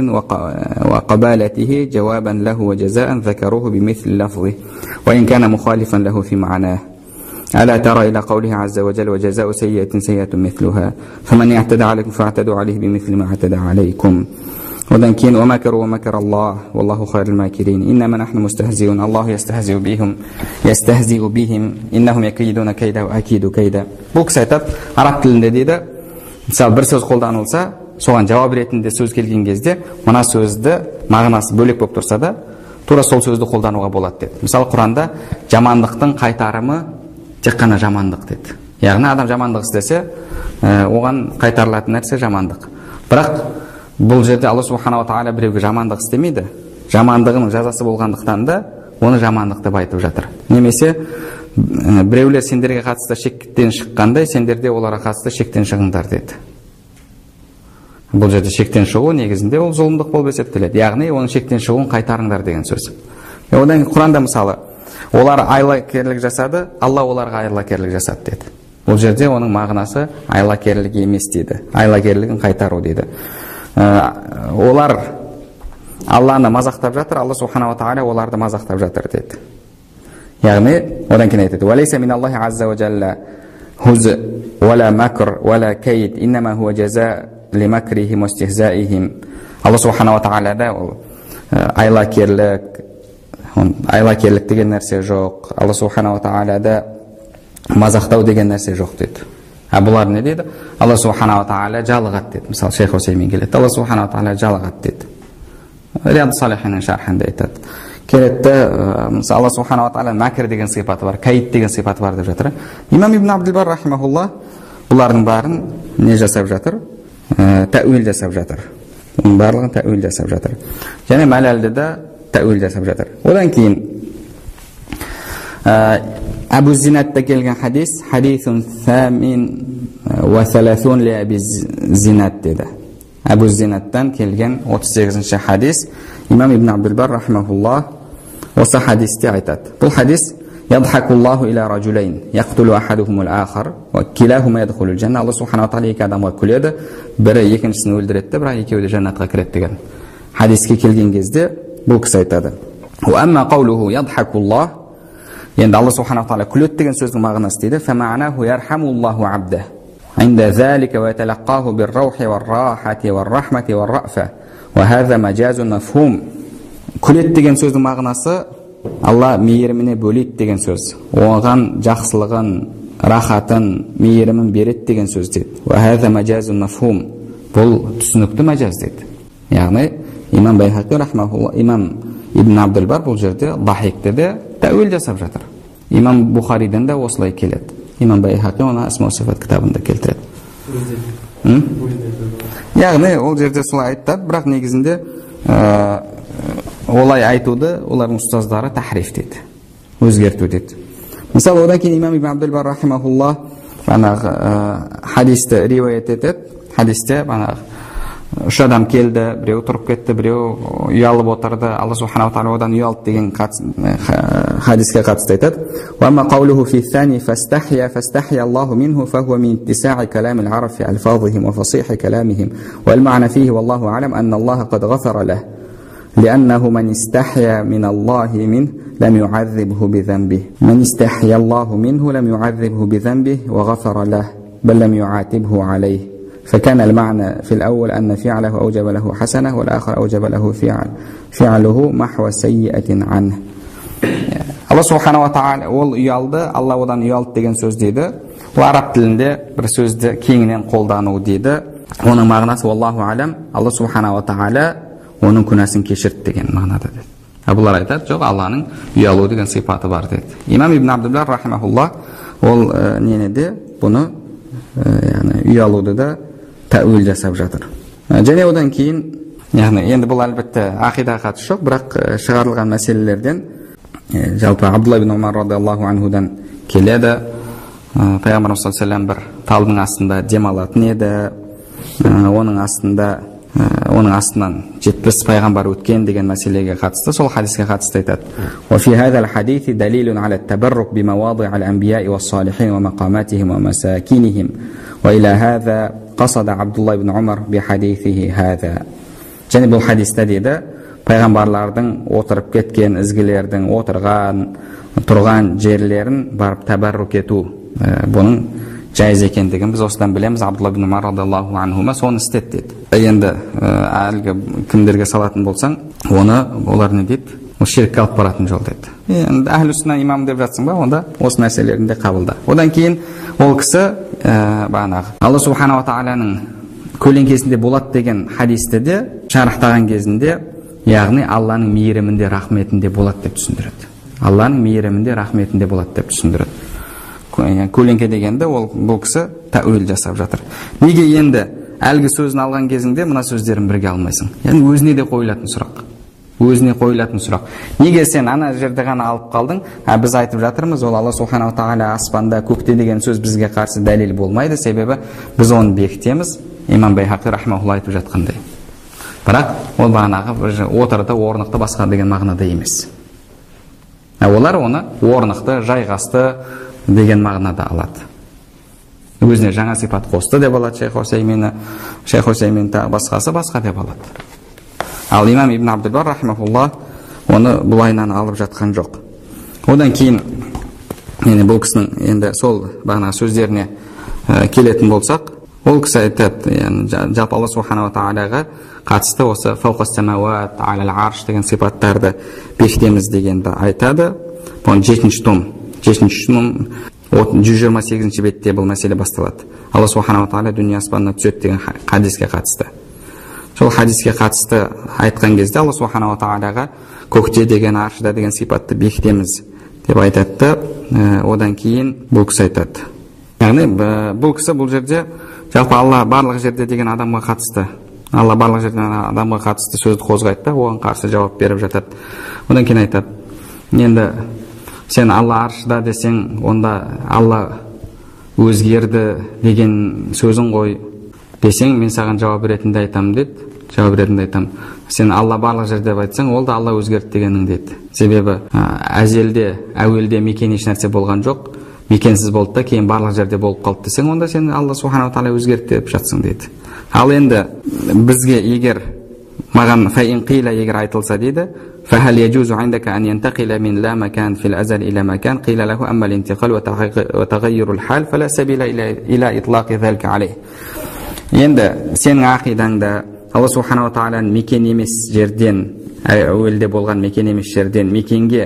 وقبالته جوابا له وجزاء ذكروه بمثل لفظه وإن كان مخالفا له في معناه. ألا ترى إلى قوله عز وجل وجزاء سيئة سيئة مثلها فمن اعتدى عليكم فاعتدوا عليه بمثل ما اعتدى عليكم. وذن كين ومكروا ومكر الله والله خير الماكرين. إنما نحن مستهزئون الله يستهزئ بهم يستهزئ بهم إنهم يكيدون كيدا وأكيد كيدا. Бұл кісі айтады, араб тілінде дейді, мысалы бір сөз қолданылса, соған жауап ретінде сөз келген кезде, мына сөзді мағынасы бөлек болып тұрса да, тура сол сөзді қолдануға болады деді. Мысалы Құранда жамандықтың қайтарымы тек қана жамандық деді. Яғни адам жамандық істесе, оған қайтарылатын нәрсе жамандық. Бірақ бұл жерде Алла субханала тағала біреуге жамандық істемейді. Жамандығының жазасы болғандықтан да оны жамандық деп айтып жатыр. Немесе біреулер сендерге қатысты шектен шыққандай, сендер де оларға қатысты шектен шығыңдар деді. Бұл жерде шектен шығу негізінде ол зұлымдық болып есептеледі. Яғни оның шектен шығуын қайтарыңдар деген сөз. Одан Құранда мысалы, олар айлакерлік жасады, Алла оларға айлакерлік жасады деді. Бұл жерде оның мағынасы айлакерлік емес дейді. Айлакерлігін қайтару дейді. Олар Алланы мазақтап жатыр, Алла субханала тағала оларды мазақтап жатыр деді. Яғни одан кейін айтады: "Валейса миналлахи азза ва джалла хуз вала макр вала кайд, иннама хуа жаза лимакрихим ва истихзаихим." Алла субханала тағалада ол айлакерлік, айлакерлік деген нәрсе жоқ. Алла субханала тағалада мазақтау деген нәрсе жоқ деді. А бұлар не дейді? Алла субханала тағала жалығады деді. Мысалы Шейх Усаймин келеді, Алла субханала тағала жалығады деді. Риад Салихиннің шархында айтады. Келеді, мысалы Алла субханала тағала мәкір деген сипаты бар, кайд деген сипаты бар деп жатыр. Имам ибн Абдул-Бар рахимахуллах бұлардың барын не жасап жатыр? Тәуил жасап жатыр. Оның барлығын тәуил жасап жатыр. Және Мәләлді де тәуил жасап жатыр. Одан кейін Абу Зинатта келген хадис, хадисун самин ва саласун ли Аби Зинат деді. Абу Зинаттан келген отыз сегізінші хадис. Имам ибн Абдул-Бар рахимахуллах осы хадисте айтады. Бұл хадис: "Ядхакуллаху иля раджулайн, яқтулу ахадухумул ахар, ва килахума ядхулул жанна." Алла субханала тағала екі адамға күледі, бірі екіншісін өлтіреді, бірақ екеуі де жәннатқа кіреді деген хадиске келген кезде бұл кісі айтады. "Ва амма қаулуху ядхакуллах", енді Алла субханала тағала күледі деген сөздің мағынасы дейді: "Фама'наху ярхамуллаху абда инда залика ва яталаққаху бир-раухи вар-рахати вар-рахмати вар-рафа ва хаза маджазун мафхум." Күледі деген сөздің мағынасы Алла мейіріміне бөлейді деген сөз. Оған жақсылығын, рахатын, мейірімін береді деген сөз дейді. Ва хаза маджазун мафхум. Бұл түсінікті маджаз дейді. Яғни имам Байхақи рахмахуллах, имам ибн Абдул-Бар бұл жерде дахикті де тәуил жасап жатыр. Имам Бухариден де осылай келеді. Имам Байхақи оны Асма ва Сифат кітабында келтіреді. Яғни ол жерде солай айтады, бірақ негізінде олай айтуды олардың ұстаздары тахриф дейді, өзгерту дейді. Мысалы, одан кейін имам ибн Абдул-Бар рахимахуллах банағы хадисті риуаят етеді. Хадисте банағы үш адам келді, біреу тұрып кетті, біреу ұялып отырды, Алла субханала тағала одан ұялды деген хадиске қатысты айтады. وَأَمَّا قَوْلُهُ فِي الثَّانِي فَاسْتَحْيَا فَاسْتَحْيَا اللَّهُ مِنْهُ فَهُوَ مِنْ اتِّسَاعِ كَلَامِ الْعَرَبِ فِي أَلْفَاظِهِمْ وَفَصِيحِ كَلَامِهِمْ وَالْمَعْنَى فِيهِ وَاللَّهُ أَعْلَمُ أَنَّ اللَّهَ قَدْ غَفَرَ لَهُ لأنه من استحيا من الله منه لم يعذبه بذنبه من استحيا الله منه لم يعذبه بذنبه وغفر له بل لم يعاتبه عليه فكان المعنى في الأول أن فعله أوجب له حسنة والآخر أوجب له فعل فعله محو سيئة عنه. Allah subhanahu wa ta'ala ол ұялды, Алла одан ұялды деген сөз дейді. Ол араб тілінде бір сөзді кеңінен қолдану дейді. Оның мағынасы Аллаху алам, Алла subhanahu wa ta'ala оның күнәсін кешірді деген мағынада деді. Бұлар айтады, жоқ, Алланың ұялу деген сипаты бар деді. Имам Ибн Абдуллах рахимахуллах ол нені де бұны яғни ұялуды да тәуил жасап жатыр. Және одан кейін, яғни енді бұл әлбетте ақидаға қатысы жоқ, бірақ шығарылған мәселелерден жалпы Абдулла ибн Умар радиаллаху анхудан келеді. Пайғамбарымыз саллаллаху алейхи ва саллям бір талдың астында демалатын еді. Оның астында оның астынан жетпіс пайғамбар өткен деген мәселеге қатысты, сол хадиске қатысты айтады. وفي هذا الحديث دليل على التبرك بمواضع الأنبياء والصالحين ومقاماتهم ومساكنهم وإلى هذا قصد عبد الله بن عمر بحديثه هذا. Және бұл хадисте дейді, пайғамбарлардың отырып кеткен, ізгілердің отырған, тұрған жерлерін барып тәбәррук ету, бұның жайыз екендігін біз осыдан білеміз. Абдулла ибн Умар радиаллаху анхума соны істеді деді. Енді әлгі кімдерге салатын болсаң, оны олар не дейді? Ол ширкке алып баратын жол деді. Енді әхлі сүнна имам деп жатсың ба, онда осы мәселелерін де қабылда. Одан кейін ол кісі бағанағы Алла субханала ва тағаланың көлеңкесінде болады деген хадисті де шарықтаған кезінде, яғни Алланың мейірімінде, рахметінде болады деп түсіндіреді. Алланың мейірімінде, рахметінде болады деп түсіндіреді. Көлеңке дегенде ол бұл кісі тәуил жасап жатыр. Неге енді әлгі сөзін алған кезіңде мына сөздерін бірге алмайсың? Яғни өзіне де қойылатын сұрақ. Өзіне қойылатын сұрақ. Неге сен ана жерде ғана алып қалдың? А біз айтып жатырмыз, ол Алла субханала тағала аспанда, көкте деген сөз бізге қарсы дәлел болмайды, себебі біз оны бекітеміз. Имам Байхақи рахимахуллах айтып жатқандай. Бірақ ол бағанағы отырды, орнықты, басқа деген мағынада емес. Олар оны орнықты, жайғасты деген мағынада алады. Өзіне жаңа сипат қосты деп алады Шейх Усаймин, Шейх Усаймин тағы басқасы басқа деп алады. Ал имам Ибн Абдулбар рахимахуллах оны бұлайынан алып жатқан жоқ. Одан кейін енді бұл кісінің енді сол бағана сөздеріне келетін болсақ, ол кісі айтады, жалпы Алла субханала ва тағалаға қатысты осы фауқас самауат алал арш деген сипаттарды бекітеміз дегенді айтады. Бұл жетінші том жетінші том жүз жиырма сегізінші бетте бұл мәселе басталады. Алла субханала ва тағала дүние аспанына түседі деген хадиске қатысты. Сол хадиске қатысты айтқан кезде Алла субханала ва тағалаға көкте деген, аршда деген сипатты бекітеміз деп айтады. Одан кейін бұл кісі айтады. Яғни бұл кісі бұл жерде жалпы Алла барлық жерде деген адамға қатысты. Алла барлық жерден адамға қатысты сөзді қозғайды да, оған қарсы жауап беріп жатады. Одан кейін айтады, енді сен Алла аршда десең, онда Алла өзгерді деген сөзің ғой десең, мен саған жауап беретінді айтамын деді. Жауап беретінді айтамын. Сен Алла барлық жерде деп айтсаң, ол да Алла өзгерді дегенің деді. Себебі әзелде, әуелде мекен еш нәрсе болған жоқ, мекенсіз болды да кейін барлық жерде болып қалды десең, онда сен Алла субханала ва тағала өзгерді деп жатсың дейді. Ал енді бізге егер маған фаин қила егер айтылса дейді, فهل يجوز عندك أن ينتقل من لا مكان في الأزل إلى مكان قيل له أما الانتقال وتغير الحال فلا سبيل إلى إطلاق ذلك عليه. Енді сенің ақидаңда Алла субханала ва тағаланың мекен емес жерден, әуелде болған мекен емес жерден мекенге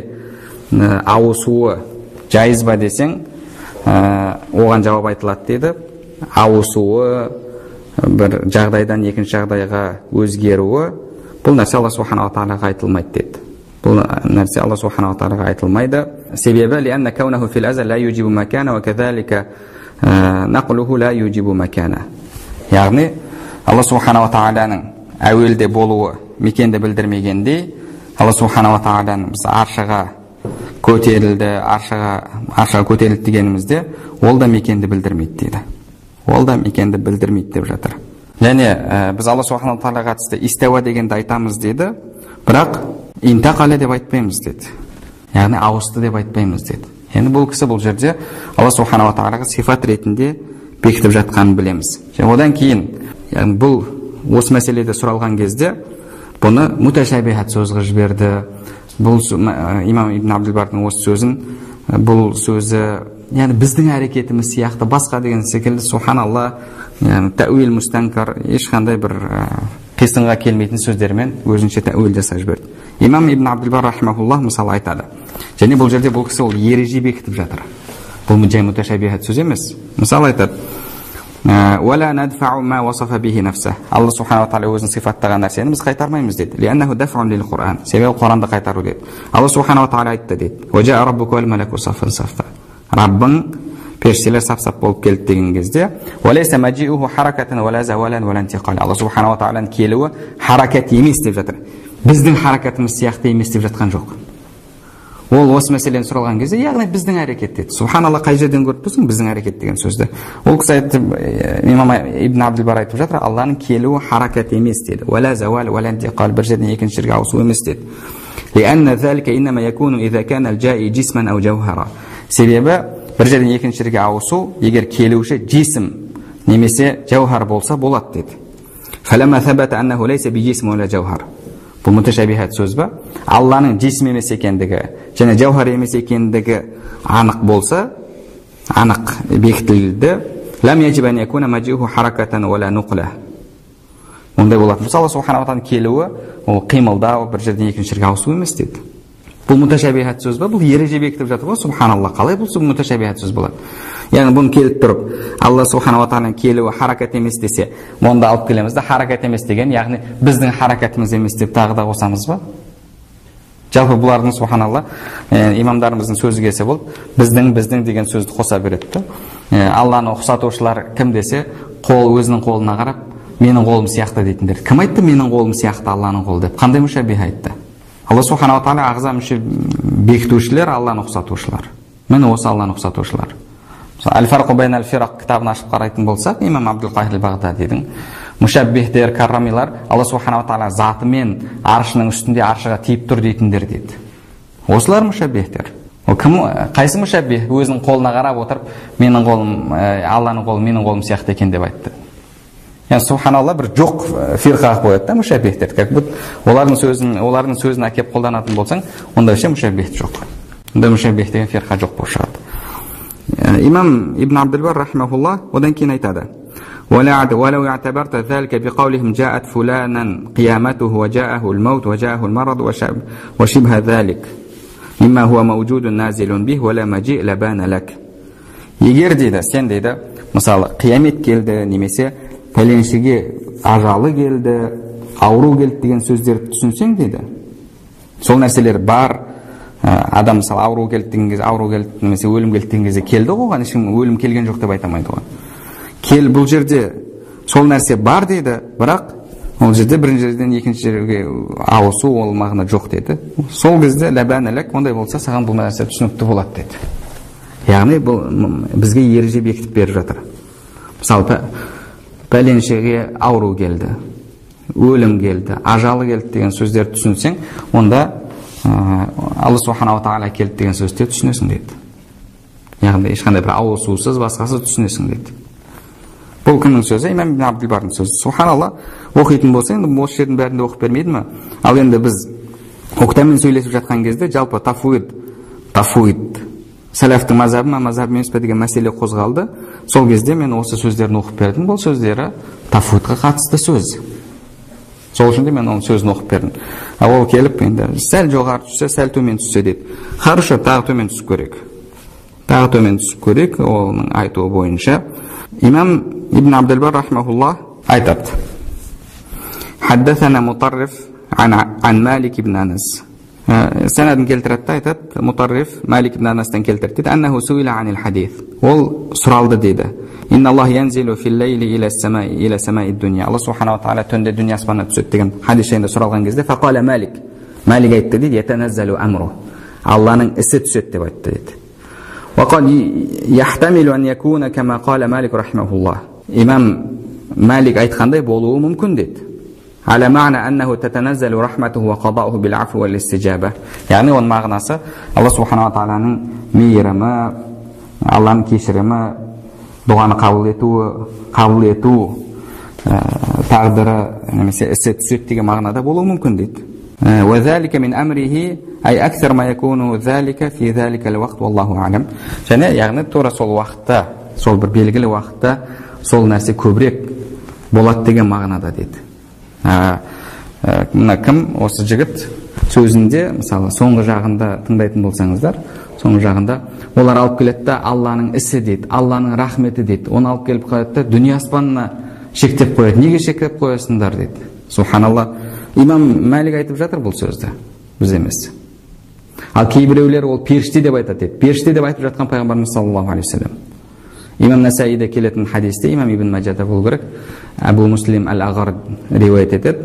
ауысуы жайыз ба десең, оған жауап айтылады дейді. Ауысуы, бір жағдайдан екінші жағдайға өзгеруі, бұл нәрсе Алла субханала ва тағалаға айтылмайды деді. Бұл нәрсе Алла субханала ва тағалаға айтылмайды. Себебі لأن كونه في الأزل لا يجيب مكانه وكذلك نقله لا يجيب مكانه. Яғни Алла субханала ва тағаланың әуелде болуы мекенді білдірмегенде, Алла субханала ва тағаланың біз аршаға көтерілді, аршаға аршаға көтерілді дегенімізде, ол да мекенді білдірмейді дейді. Ол да мекенді білдірмейді деп жатыр. Және біз Алла субхана тағалаға қатысты истауа дегенді айтамыз деді, бірақ интақале деп айтпаймыз деді. Яғни ауысты деп айтпаймыз деді. Енді бұл кісі бұл жерде Алла субхана тағалаға сифат ретінде бекітіп жатқанын білеміз. Және одан кейін, яғни бұл осы мәселеде сұралған кезде бұны муташабихат сөзге жіберді. Бұл имам Ибн Абдул-Бардың осы сөзін, бұл сөзі, яғни біздің әрекетіміз сияқты басқа деген секілді, субханалла, яғни тәуил мустанкар, ешқандай бір қисынға келмейтін сөздермен өзінше тәуил жасап жіберді. Имам Ибн Абдул-Бар рахимахуллах мысалы айтады. Және бұл жерде бұл кісі ол ереже бекітіп жатыр. Бұл жай муташабихат сөз емес. Мысалы айтады: ولا ندفع ما وصف به نفسه. Алла субхана тағала өзін сифаттаған нәрсені біз қайтармаймыз деді. لأنه دفع للقرآن. Себебі Құранды қайтару деді. Алла субхана тағала айтты деді: وجاء ربك والملك صفا صفا. Раббың періштелер сап-сап болып келді деген кезде, وليس مجيئه حركة ولا زوالا ولا انتقال. Алла субхана тағаланың келуі харакат емес деп жатыр. Біздің харакатымыз сияқты емес деп жатқан жоқ. Ол осы мәселені сұралған кезде, яғни біздің әрекет деді. Субханалла, қай жерден көріп тұрсың біздің әрекет деген сөзді. Ол кісі айтып, имам Ибн Абдул-Бар айтып жатыр, Алланың келуі харакат емес деді. Уәлә зауал, уәлә интиқал, бір жерден екінші жерге ауысу емес деді. لأن ذلك إنما يكون إذا كان الجائي جسما أو جوهرا. Себебі бір жерден екінші жерге ауысу, егер келуші жисім немесе жауһар болса болады деді. فلما ثبت أنه ليس بجسم ولا جوهر. Бұл муташабихат сөз ба? Алланың жисім емес екендігі және жауһар емес екендігі анық болса, анық бекітілді. Лам яджиб ан якуна маджиуху харакатан вала нуқла. Ондай болады. Мысалы, Алла субхана ва тағала келуі ол қимылдау, бір жерден екінші жерге ауысу емес деді. Бұл муташабихат сөз ба? Бұл ереже бекітіп жатыр ғой. Субханалла, қалай бұл муташабихат сөз болады? Яғни бұны келіп тұрып, Алла субхана ва тағаланың келуі харакат емес десе, онда алып келеміз де харакат емес деген, яғни біздің харакатымыз емес деп тағы да қосамыз ба? Жалпы бұлардың субханалла имамдарымыздың сөзі келсе болды, біздің біздің деген сөзді қоса береді. Алланы ұқсатушылар кім десе, қол өзінің қолына қарап, менің қолым сияқты дейтіндер. Кім айтты менің қолым сияқты Алланың қолы деп? Қандай мүшәббих айтты? Алла субхана ва тағала ағза мүше бекітушілер, Алланы ұқсатушылар. Міне осы Алланы ұқсатушылар. Әл-Фарқу бәйн әл-Фирақ кітабын ашып қарайтын болсақ, имам Абдул-Қахир ал-Бағдадидің мүшәббихтер, каррамилар, Алла субхана ва тағала затымен аршының үстінде аршыға тиіп тұр дейтіндер дейді. Осылар мүшәббихтер. Ол кім, қайсы мүшәббих өзінің қолына қарап отырып, менің қолым, Алланың қолы менің қолым сияқты екен деп айтты. Яғни субханалла бір жоқ фирқаға қояды да мүшәббихтер. Как будто олардың сөзін, олардың сөзін әкеп қолданатын болсаң, онда вообще мүшәббих жоқ. Онда мүшәббих деген фирқа жоқ болып шығады. Имам Ибн Абдул-Бар рахимахуллах одан кейін айтады: ولو اعتبرت ذلك بقولهم جاءت فلانا قيامته وجاءه الموت وجاءه المرض وشبه ذلك مما هو موجود نازل به ولا مجيء لبان لك. Егер дейді, сен дейді, мысалы, қиямет келді, немесе пәленшеге ажалы келді, ауру келді деген сөздерді түсінсең дейді, сол нәрселер бар. Адам мысалы ауру келді деген кезде, ауру келді немесе өлім келді деген кезде келді ғой, оған ешкім өлім келген жоқ деп айтамайды ғой. Кел, бұл жерде сол нәрсе бар дейді, бірақ ол жерде бірінші жерден екінші жерге ауысу ол мағына жоқ деді. Сол кезде ләбәнәләк, ондай болса саған бұл нәрсе түсінікті болады деді. Яғни бұл бізге ереже бекітіп беріп жатыр. Мысалы, пәленшеге ауру келді, өлім келді, ажалы келді деген сөздерді түсінсең, онда Алла субхана ва тағала келді деген сөзді түсінесің дейді. Яғни ешқандай бір ауысусыз басқасы түсінесің дейді. Бұл кімнің сөзі? Имам Ибн Абдул-Бардың сөзі. Субханалла, оқитын болса, енді осы жердің бәрінде оқып бермейді ме? Ал енді біз оқытамен сөйлесіп жатқан кезде жалпы тафуид, тафуид, сәләфтің мазабы ма, мазабы емес пе деген мәселе қозғалды. Сол кезде мен осы сөздерін оқып бердім. Бұл сөздері тафуидқа қатысты сөз. Сол үшін де мен оның сөзін оқып бердім. Ол келіп, енді сәл жоғары түссе, сәл төмен түссе дейді. Хорошо, тағы төмен түсіп көрейік. Тағы төмен түсіп көрейік, оның айтуы бойынша. Имам Ибн Абдул-Бар рахимахуллах айтады: Хаддасана Мутарриф ан Малик ибн Анас. Санадын келтіреді, айтады, Мутарриф Малик ибн Анастан келтірді дейді, аннаху суила анил хадис. Ол сұралды дейді. Инна Аллах янзилу фил лейли иля самаи иля самаи дуния. Алла субхана ва тағала түнде дүние аспанына түседі деген хадис жайында сұралған кезде, фақала Малик. Малик айтты дейді, ятаназзалу амру. Алланың ісі түседі деп айтты дейді. وقد يحتمل أن يكون كما قال مالك رحمه الله. إمام Малик айтқандай болуы мүмкін деді. Аля мағна аннаху татаназзалу рахматуху ва қадауһу бил афви вал истижаба. Яғни оның мағынасы Алла субханала тағаланың мейірімі, Алланың кешірімі, дұғаны қабыл етуі, қабыл ету тағдыры немесе ісі түседі деген мағынада болуы мүмкін дейді. Ва залика мин амрихи ай аксар ма якуну залика фи залика алвақт валлаху алам. Және яғни тура сол уақытта, сол бір белгілі уақытта сол нәрсе көбірек болады деген мағынада дейді. Мына кім осы жігіт сөзінде мысалы соңғы жағында тыңдайтын болсаңыздар, соңғы жағында олар алып келеді да Алланың ісі дейді, Алланың рахметі дейді. Оны алып келіп қояды да дүние аспанына шектеп қояды. Неге шектеп қоясыңдар дейді. Субханалла. Имам Малик айтып жатыр бұл сөзді, біз емес. Ал кейбіреулер ол періште деп айтады дейді. Періште деп айтып жатқан пайғамбарымыз саллаллаху алейхи вассалам. Имам Насаиде келетін хадисте, Имам Ибн Маджада болу керек, Абу Муслим Ал-Ағар риуаят етеді.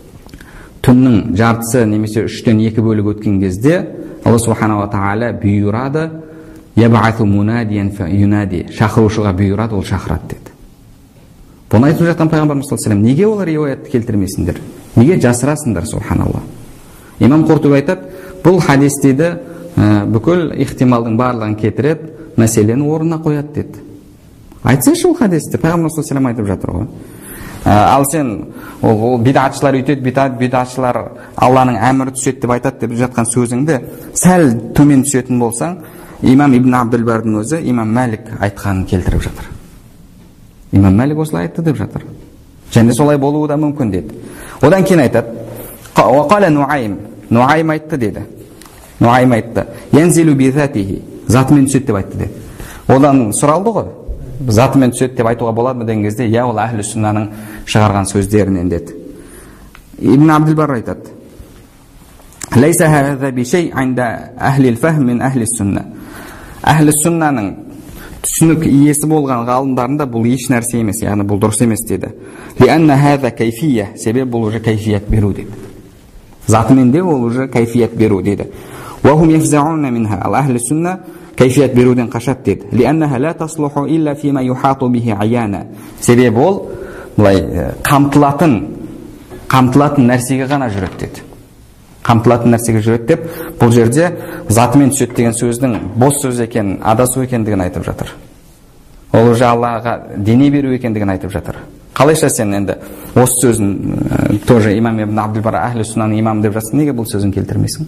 Түннің жартысы немесе үштен екі бөлік өткен кезде Алла субханала тағала бұйырады, ябағату мунадиян фа юнади, шақырушыға бұйырады, ол шақырады деді. Бұны айтып жатқан пайғамбарымыз саллаллаху алейхи вассалам, неге олар риуаятты келтірмейсіңдер? Неге жасырасыңдар, субханалла? Имам Қуртуби айтады, бұл хадис дейді бүкіл ихтималдың барлығын кетіреді, мәселені орнына қояды деді. Айтсайшы ол хадисті, пайғамбар саллаллаху алейхи вассалам айтып жатыр ғой. Ал сен ол бидатшылар үйтеді, бидат бидатшылар Алланың әмірі түседі деп айтады деп жатқан сөзіңді сәл төмен түсетін болсаң, имам Ибн Абдул-Бардың өзі имам Малик айтқанын келтіріп жатыр. Имам Малик осылай айтты деп жатыр. Және солай болуы да мүмкін деді. Одан кейін айтады, уақала Нуайм, Нуайм айтты деді. Нуайм айтты, янзилу бизатихи, затымен түседі деп айтты деді. Одан сұралды ғой, затымен түседі деп айтуға болады ма деген кезде, я ол әхлі сүннаның шығарған сөздерінен деді. Ибн Абдул-Бар айтады, лайса хаза би шей инда ахли al-fahm min ahli sunna. Әхлі сүннаның түсінік иесі болған ғалымдарында бұл еш нәрсе емес, яғни бұл дұрыс емес деді. Лианна хаза кайфия, себебі бұл уже кайфият беру деді. Затымен де ол уже кайфият беру деді. Ва хум яфзаунна минха, ал әхлі сүнна кайфият беруден қашады деді. Лианнаха ла таслуху илля фима юхату бихи аяна. Себебі ол былай қамтылатын қамтылатын нәрсеге ғана жүреді деді. Қамтылатын нәрсеге жүреді деп, бұл жерде затымен түседі деген сөздің бос сөз екен, адасу екендігін айтып жатыр. Ол уже Аллаға дене беру екендігін айтып жатыр. Қалайша сен енді осы сөзін тоже имам Ибн Абдул-Бар әхлі сүннаның имамы деп жатсың, неге бұл сөзін келтірмейсің?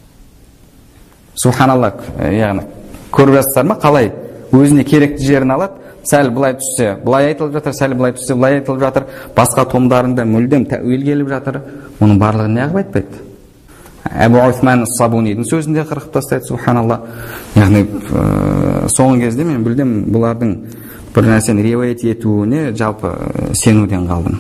Субханалла, яғни көріп жатсыздар ма, қалай өзіне керекті жерін алады, сәл былай түссе былай айтылып жатыр, сәл былай түссе былай айтылып жатыр, басқа томдарында мүлдем тәуил келіп жатыр. Оның барлығын неғып айтпайды? Әбу Усман Сабунидың сөзінде қырқып тастайды, субханалла. Яғни соңғы кезде мен мүлдем бұлардың бір нәрсені риуаят етуіне жалпы сенуден қалдым.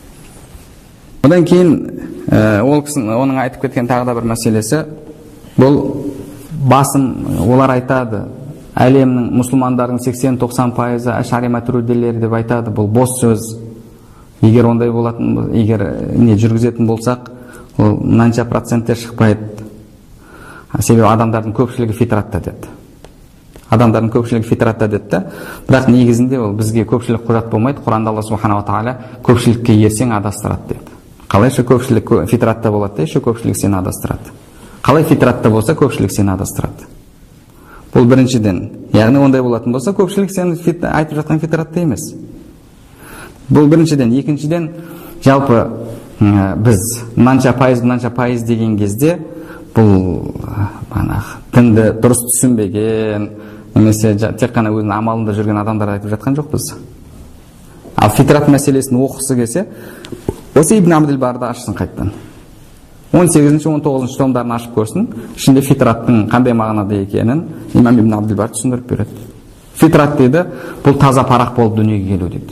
Одан кейін ол кісінің оның айтып кеткен тағы да бір мәселесі, бұл басым олар айтады, әлемнің мұсылмандардың сексен тоқсан пайызы ашари матуридилер деп айтады. Бұл бос сөз. Егер ондай болатын, егер не жүргізетін болсақ, ол мынанша процентте шықпайды. Себебі адамдардың көпшілігі фитратта деді. Адамдардың көпшілігі фитратта деді. Бірақ негізінде ол бізге көпшілік құжат болмайды. Құранда Алла субханала тағала көпшілікке ерсең адастырады деді. Қалайша көпшілік фитратта болады да, еще көпшілік сені адастырады. Қалай фитратта болса, көпшілік сені адастырады. Бұл біріншіден. Яғни ондай болатын болса, көпшілік сені айтып жатқан фитратта емес. Бұл біріншіден. Екіншіден, жалпы біз мынанша пайыз, мынанша пайыз деген кезде бұл дінді дұрыс түсінбеген, немесе тек қана өзінің амалында жүрген адамдар айтып жатқан жоқпыз. Ал фитрат мәселесін оқысы келсе, осы Ибн Абдул-Барды ашсын қайттан. он сегізінші он тоғызыншы томдарын ашып көрсін, ішінде фитраттың қандай мағынада екенін имам Ибн Абдул-Бар түсіндіріп береді. Фитрат дейді, бұл таза парақ болып дүниеге келу дейді.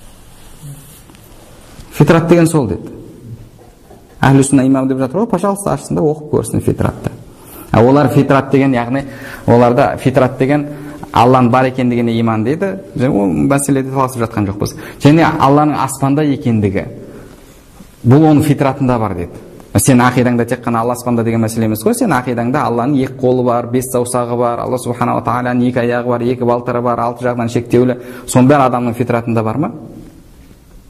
Фитрат деген сол дейді. Әхлі сүнна имам деп жатыр ғой, пожалуйста, ашсын да оқып көрсін фитратты. А олар фитрат деген, яғни оларда фитрат деген Алланың бар екендігіне иман дейді. Ол мәселеде таласып жатқан жоқпыз. Және Алланың аспанда екендігі, бұл оның фитратында бар дейді. Сен ақидаңда тек қана Алла аспанда деген мәселе емес қой. Сен ақидаңда Алланың екі қолы бар, бес саусағы бар, Алла субханала тағаланың екі аяғы бар, екі балтыры бар, алты жағынан шектеулі. Соның бәрі адамның фитратында бар ма?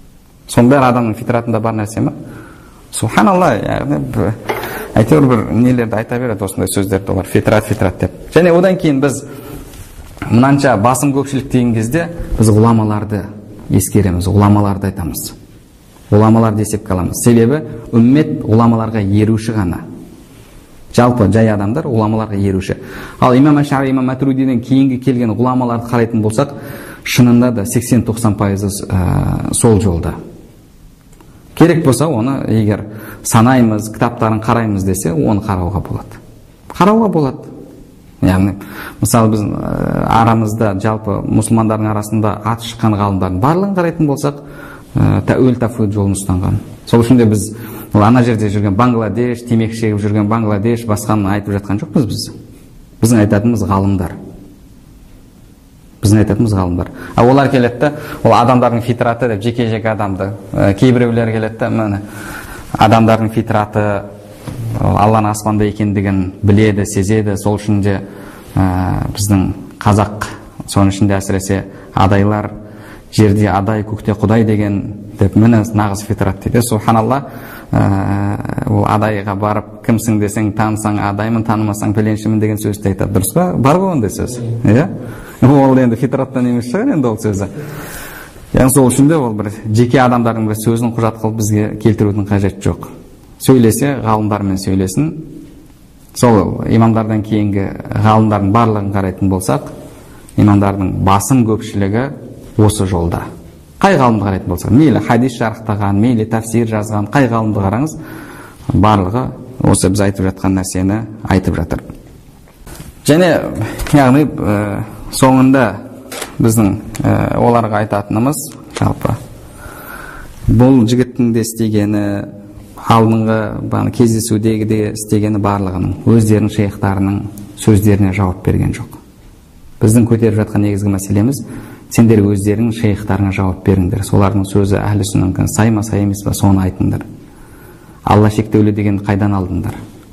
Соның бәрі адамның фитратында бар нәрсе ма? Субханалла, яғни әйтеуір бір нелерді айта береді, осындай сөздерді олар, фитрат, фитрат деп. Және одан кейін біз мынанша басым көпшілік деген кезде біз ғұламаларды ескереміз, ғұламаларды айтамыз. Ғұламаларды есепке аламыз. Себебі үммет ғұламаларға еруші ғана. Жалпы жай адамдар ғұламаларға еруші. Ал имам Ашари, имам Матуридиден кейінгі келген ғұламаларды қарайтын болсақ, шынында да сексен тоқсан пайызы сол жолда. Керек болса, оны егер санаймыз, кітаптарын қараймыз десе, оны қарауға болады. Қарауға болады. Яғни, мысалы біз арамызда, жалпы мұсылмандардың арасында аты шыққан ғалымдардың барлығын қарайтын болсақ, тәуел тафуид жолын ұстанған. Сол үшін де біз ана жерде жүрген Бангладеш, темекі шегіп жүрген Бангладеш, басқаны айтып жатқан жоқпыз біз. Біздің айтатынымыз ғалымдар. Біздің айтатынымыз ғалымдар. А олар келетті, ол адамдардың фитраты деп жеке-жеке адамды. Кейбіреулер келетті, міне адамдардың фитраты Алланың аспанда екендігін біледі, сезеді. Сол үшін де біздің қазақ, соның ішінде әсіресе адайлар, жерде адай, көкте құдай деген деп, міне нағыз фитрат дейді. Субханалла, ол адайға барып, кімсің десең, танысаң адаймын, танымасаң пәленшімін деген сөзді айтады. Дұрыс па? Бар ғой ондай сөз. Иә? Ол енді фитраттан емес шығар енді ол сөзі. Яғни сол үшін де ол бір жеке адамдардың бір сөзін құжат қылып бізге келтірудің қажеті жоқ. Сөйлесе, ғалымдармен сөйлесін. Сол имамдардан кейінгі ғалымдардың барлығын қарайтын болсақ, имамдардың басым көпшілігі осы жолда. Қай ғалымды қарайтын болсақ, мейлі хадис жарықтаған, мейлі тафсир жазған, қай ғалымды қараңыз, барлығы осы біз айтып жатқан нәрсені айтып жатыр. Және яғни соңында біздің оларға айтатынымыз жалпы бұл жігіттің де істегені, алдыңғы кездесудегі де істегені барлығының өздерінің шейхтарының сөздеріне жауап берген жоқ. Біздің көтеріп жатқан негізгі мәселеміз, сендер өздерің шейхтарыңа жауап беріңдер. Солардың сөзі әхлі сүннатқа сай ма, сай емес па, соны айтыңдар. Алла шектеулі деген қайдан алдыңдар?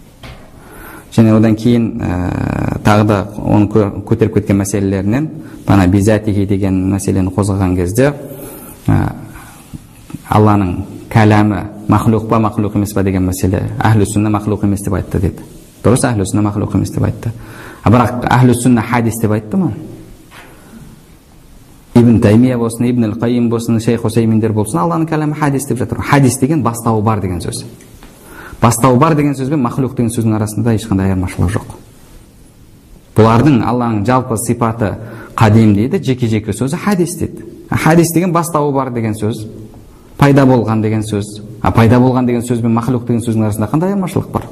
Және одан кейін тағы да оны көтеріп кеткен мәселелерінен бана бизатихи деген мәселені қозғаған кезде Алланың кәләмі махлуқ па, махлуқ емес па деген мәселе, әхлі сүнна махлуқ емес деп айтты деді. Дұрыс, әхлі сүнна махлуқ емес деп айтты. Бірақ әхлі сүнна хадис деп айтты ма? Ибн Таймия болсын, Ибн Ал-Қайим болсын, Шейх Хусейминдер болсын, Алланың кәләмі хадис деп жатыр. Хадис деген бастауы бар деген сөз. Бастауы бар деген сөз бен махлуқ деген сөздің арасында ешқандай айырмашылық жоқ. Бұлардың Алланың жалпы сипаты қадим дейді, жеке-жеке сөзі хадис дейді. Хадис деген бастауы бар деген сөз, пайда болған деген сөз. А пайда болған деген сөз бен махлуқ деген сөздің арасында қандай айырмашылық бар?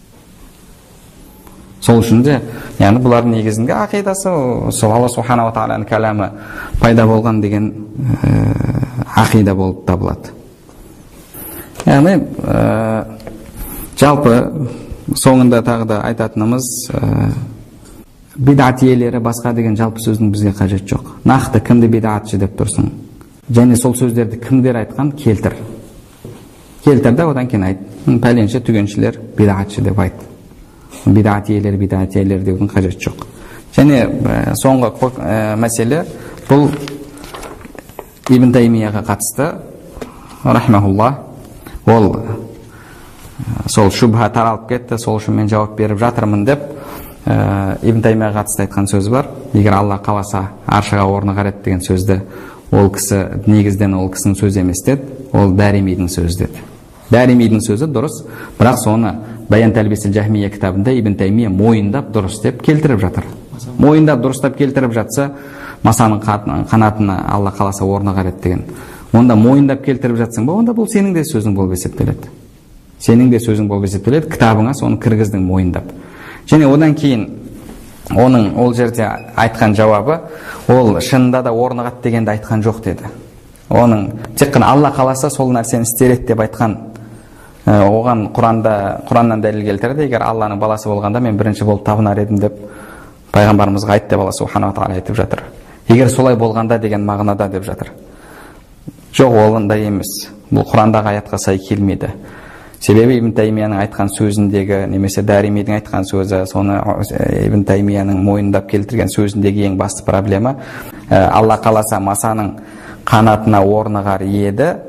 Сол үшін де, яғни бұлардың негізінде ақидасы, сол Алла субхана ва тағаланың кәләмі пайда болған деген ақида болып табылады. Яғни жалпы соңында тағы да айтатынымыз, бидат иелері басқа деген жалпы сөздің бізге қажет жоқ. Нақты кімді бидатшы деп тұрсың? Және сол сөздерді кімдер айтқан? Келтір. Келтір де одан кейін айт. Пәленше түгеншілер бидатшы деп айт. Бидат иелері, бидат иелері деудің қажет жоқ. Және соңғы мәселе бұл Ибн Таймияға қатысты, рахмахулла, ол сол шубха таралып кетті, сол үшін мен жауап беріп жатырмын деп Ибн Таймияға қатысты айтқан сөз бар. Егер Алла қаласа аршыға орны қарайды деген сөзді ол кісі негізден ол кісінің сөзі емес деді, ол Дәримидің сөзі деді. Дәримидің сөзі дұрыс, бірақ соны Баян Тәлбисіл Жахмия кітабында Ибн Таймия мойындап дұрыс деп келтіріп жатыр. Мойындап дұрыстап келтіріп жатса, масаның қанатына Алла қаласа орны қарайды деген. Онда мойындап келтіріп жатсың ба, онда бұл сенің де сөзің болып есептеледі. Сенің де сөзің болып есептеледі, кітабыңа соны кіргіздің мойындап. Және одан кейін оның ол жерде айтқан жауабы, ол шынында да орнығат дегенді айтқан жоқ деді. Оның тек қана Алла қаласа сол нәрсені істереді деп айтқан. Оған Құранда, Құраннан дәлел келтірді. Егер Алланың баласы болғанда мен бірінші болып табынар едім деп пайғамбарымызға айтты деп Алла субхана ва тағала айтып жатыр. Егер солай болғанда деген мағынада деп жатыр. Жоқ, ол ондай емес. Бұл Құрандағы аятқа сай келмейді. Себебі Ибн Таймияның айтқан сөзіндегі, немесе Дәримидің айтқан сөзі, соны Ибн Таймияның мойындап келтірген сөзіндегі ең басты проблема, Алла қаласа масаның қанатына орнығар еді,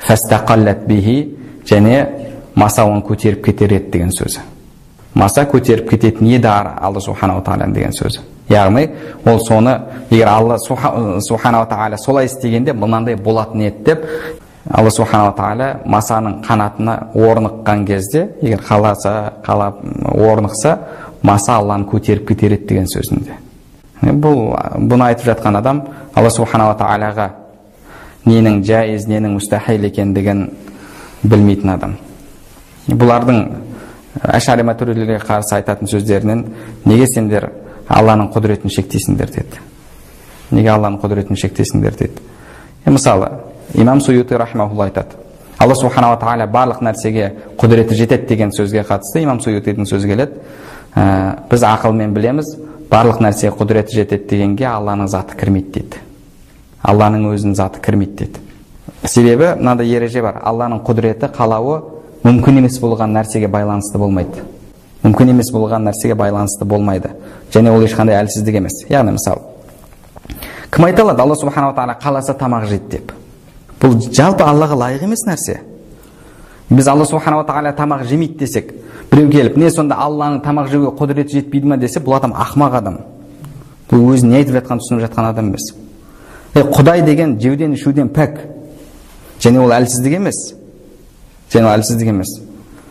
фастақаллат бихи, және маса оны көтеріп кетер еді деген сөзі. Маса көтеріп кететін еді Алла субханала тағала деген сөзі. Яғни ол соны, егер Алла субханала тағала солай істегенде мынандай болатын еді деп, Алла субханала тағала масаның қанатына орныққан кезде, егер қаласа, қалап орнықса, маса Алланы көтеріп кетер еді деген сөзінде. Бұл бұны айтып жатқан адам Алла субханала тағалаға ненің жайыз, ненің мұстахил екендігін білмейтін адам. Бұлардың Ашари матуридилерге қарсы айтатын сөздерінен, неге сендер Алланың құдіретін шектейсіңдер деді. Неге Алланың құдіретін шектейсіңдер деді. Е, мысалы, имам Суйути рахмаулла айтады. Алла субханала тағала барлық нәрсеге құдіреті жетеді деген сөзге қатысты имам Суютидің сөзі келеді. Ә, біз ақылмен білеміз, барлық нәрсеге құдіреті жетеді дегенге Алланың заты кірмейді дейді. Алланың өзінің заты кірмейді дейді. Себебі мынандай ереже бар. Алланың құдіреті, қалауы мүмкін емес болған нәрсеге байланысты болмайды. Мүмкін емес болған нәрсеге байланысты болмайды. Және ол ешқандай әлсіздік емес. Яғни мысалы, кім айта алады Алла субханала тағала қаласа тамақ жейді деп? Бұл жалпы Аллаға лайық емес нәрсе. Біз Алла субханала тағала тамақ жемейді десек, біреу келіп, не сонда Алланың тамақ жеуге құдіреті жетпейді ма десе, бұл адам ақымақ адам. Бұл өзі не айтып жатқанын түсініп жатқан адам емес. Е, Құдай деген жеуден ішуден пәк. Және ол әлсіздік емес. Және ол әлсіздік емес.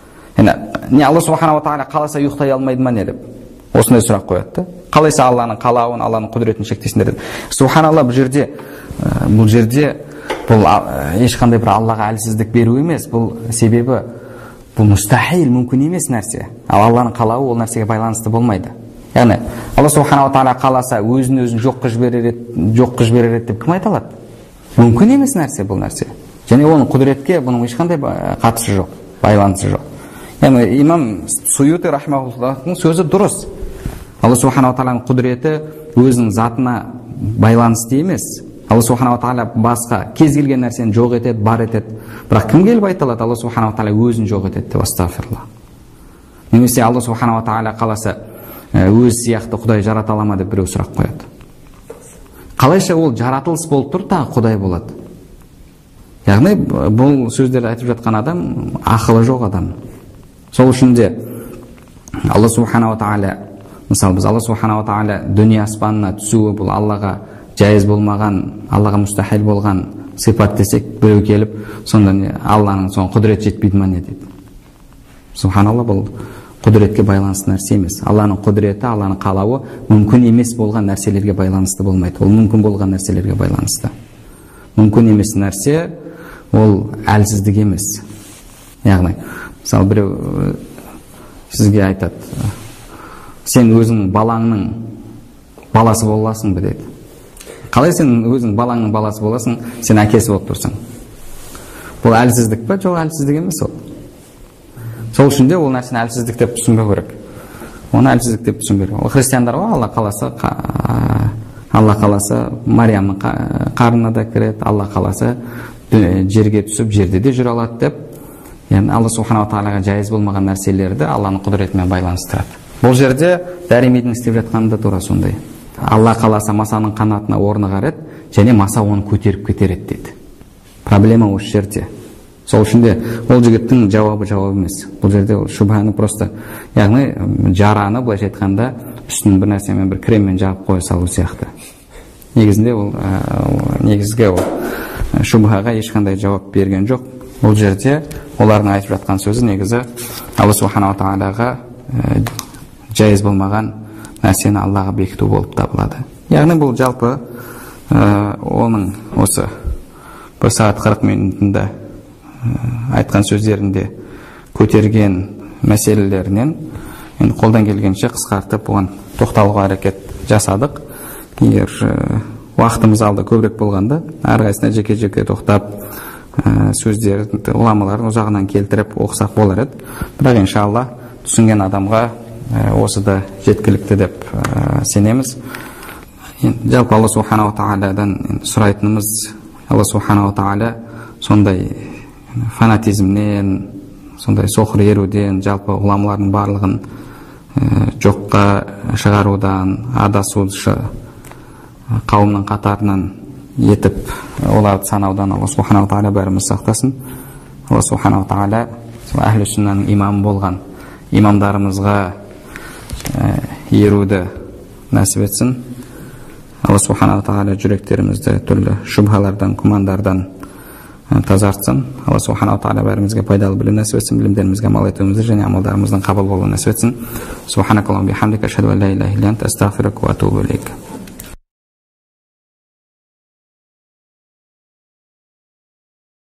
Не Алла субханала тағала қаласа ұйықтай алмайды ма не деп? Осындай сұрақ қояды. Қалайса Алланың қалауын, Алланың құдіретін шектейсіңдер деді. Субханалла, бұл жерде бұл жерде бұл ешқандай бір Аллаға әлсіздік беру емес. Бұл себебі бұл мұстахил, мүмкін емес нәрсе. Ал Алланың қалауы ол нәрсеге байланысты болмайды. Яғни Алла субханала тағала қаласа өзін өзін жоққа жіберер еді, жоққа жіберер еді деп кім айта алады? Мүмкін емес нәрсе бұл нәрсе. Және оның құдіретке бұның ешқандай қатысы жоқ, байланысы жоқ. Яғни имам Суйути рахмауллахтың сөзі дұрыс. Алла субханала тағаланың құдіреті өзінің затына байланысты емес. Алла субханала тағала басқа кез келген нәрсені жоқ етеді, бар етеді. Бірақ кім келіп айта алады Алла субханала тағала өзін жоқ етеді деп? Астағфирулла. Немесе Алла субханала тағала қаласа өз сияқты Құдай жарата ала ма деп біреу сұрақ қояды. Қалайша ол жаратылыс болып тұр, тағы Құдай болады? Яғни бұл сөздерді айтып жатқан адам ақылы жоқ адам. Сол үшін де Алла субханала тағала, мысалы біз Алла субханала тағала дүние аспанына түсуі бұл Аллаға жайыз болмаған, Аллаға мұстахил болған сипат десек, біреу келіп, сонда Алланың соң құдірет жетпейді ма не дейді. Субханалла, бұл құдіретке байланысты нәрсе емес. Алланың құдіреті, Алланың қалауы мүмкін емес болған нәрселерге байланысты болмайды. Ол мүмкін болған нәрселерге байланысты. Мүмкін емес нәрсе ол әлсіздік емес. Яғни, мысалы біреу сізге айтады, сен өзің балаңның баласы боласың ба дейді. Қалай сен өзің балаңның баласы боласың, сен әкесі болып тұрсың? Бұл әлсіздік па? Жоқ, әлсіздік емес ол. Сол үшін де ол нәрсені әлсіздік деп түсінбеу керек. Оны әлсіздік деп түсінбеу керек. Ол христиандар ғой, Алла қаласа, Алла қаласа Мариямның қарнына да кіреді, Алла қаласа жерге түсіп, жерде де жүре алады деп. Яғни Алла субханала тағалаға жайыз болмаған нәрселерді Алланың құдіретімен байланыстырады. Бұл жерде Даримидің істеп жатқаны да тура сондай. Алла қаласа масаның қанатына орнығар еді, және маса оны көтеріп кетер еді дейді. Проблема осы жерде. Сол үшін де ол жігіттің жауабы жауап емес. Бұл жерде ол шубханы просто, яғни жараны былайша айтқанда үстін бір нәрсемен, бір креммен жауып қоя салу сияқты. Негізінде ол негізгі ол шубхаға ешқандай жауап берген жоқ. Бұл жерде олардың айтып жатқан сөзі негізі Алла субханала тағалаға жайыз болмаған нәрсені Аллаға бекіту болып табылады. Яғни бұл жалпы оның осы бір сағат қырық минутында айтқан сөздерінде көтерген мәселелерінен енді қолдан келгенше қысқартып бұған тоқталуға әрекет жасадық. Егер уақытымыз алда көбірек болғанда әрқайсысына жеке-жеке тоқтап сөздерді, ғұламаларын ұзағынан келтіріп оқысақ болар еді. Бірақ иншалла түсінген адамға осы да жеткілікті деп сенеміз. Жалпы Алла субханала тағаладан сұрайтынымыз, Алла субханала тағала сондай фанатизмнен, сондай соқыр еруден, жалпы ғұламалардың барлығын жоққа шығарудан, адасушы қауымның қатарынан етіп оларды санаудан Алла субханала тағала бәріміз сақтасын. Алла субханала тағала әхлі сүннаның имамы болған имамдарымызға еруді нәсіп етсін. Алла субханала тағала жүректерімізді түрлі шубхалардан, күмәндардан тазартсын. Алла субханала тағала бәрімізге пайдалы білім нәсіп етсін, білімдерімізге амал етуімізді және амалдарымыздың қабыл болуын нәсіп етсін. Субханакаллахумма бихамдика, ашһаду ан ла илаха илля анта, астағфирука ва атубу илейк.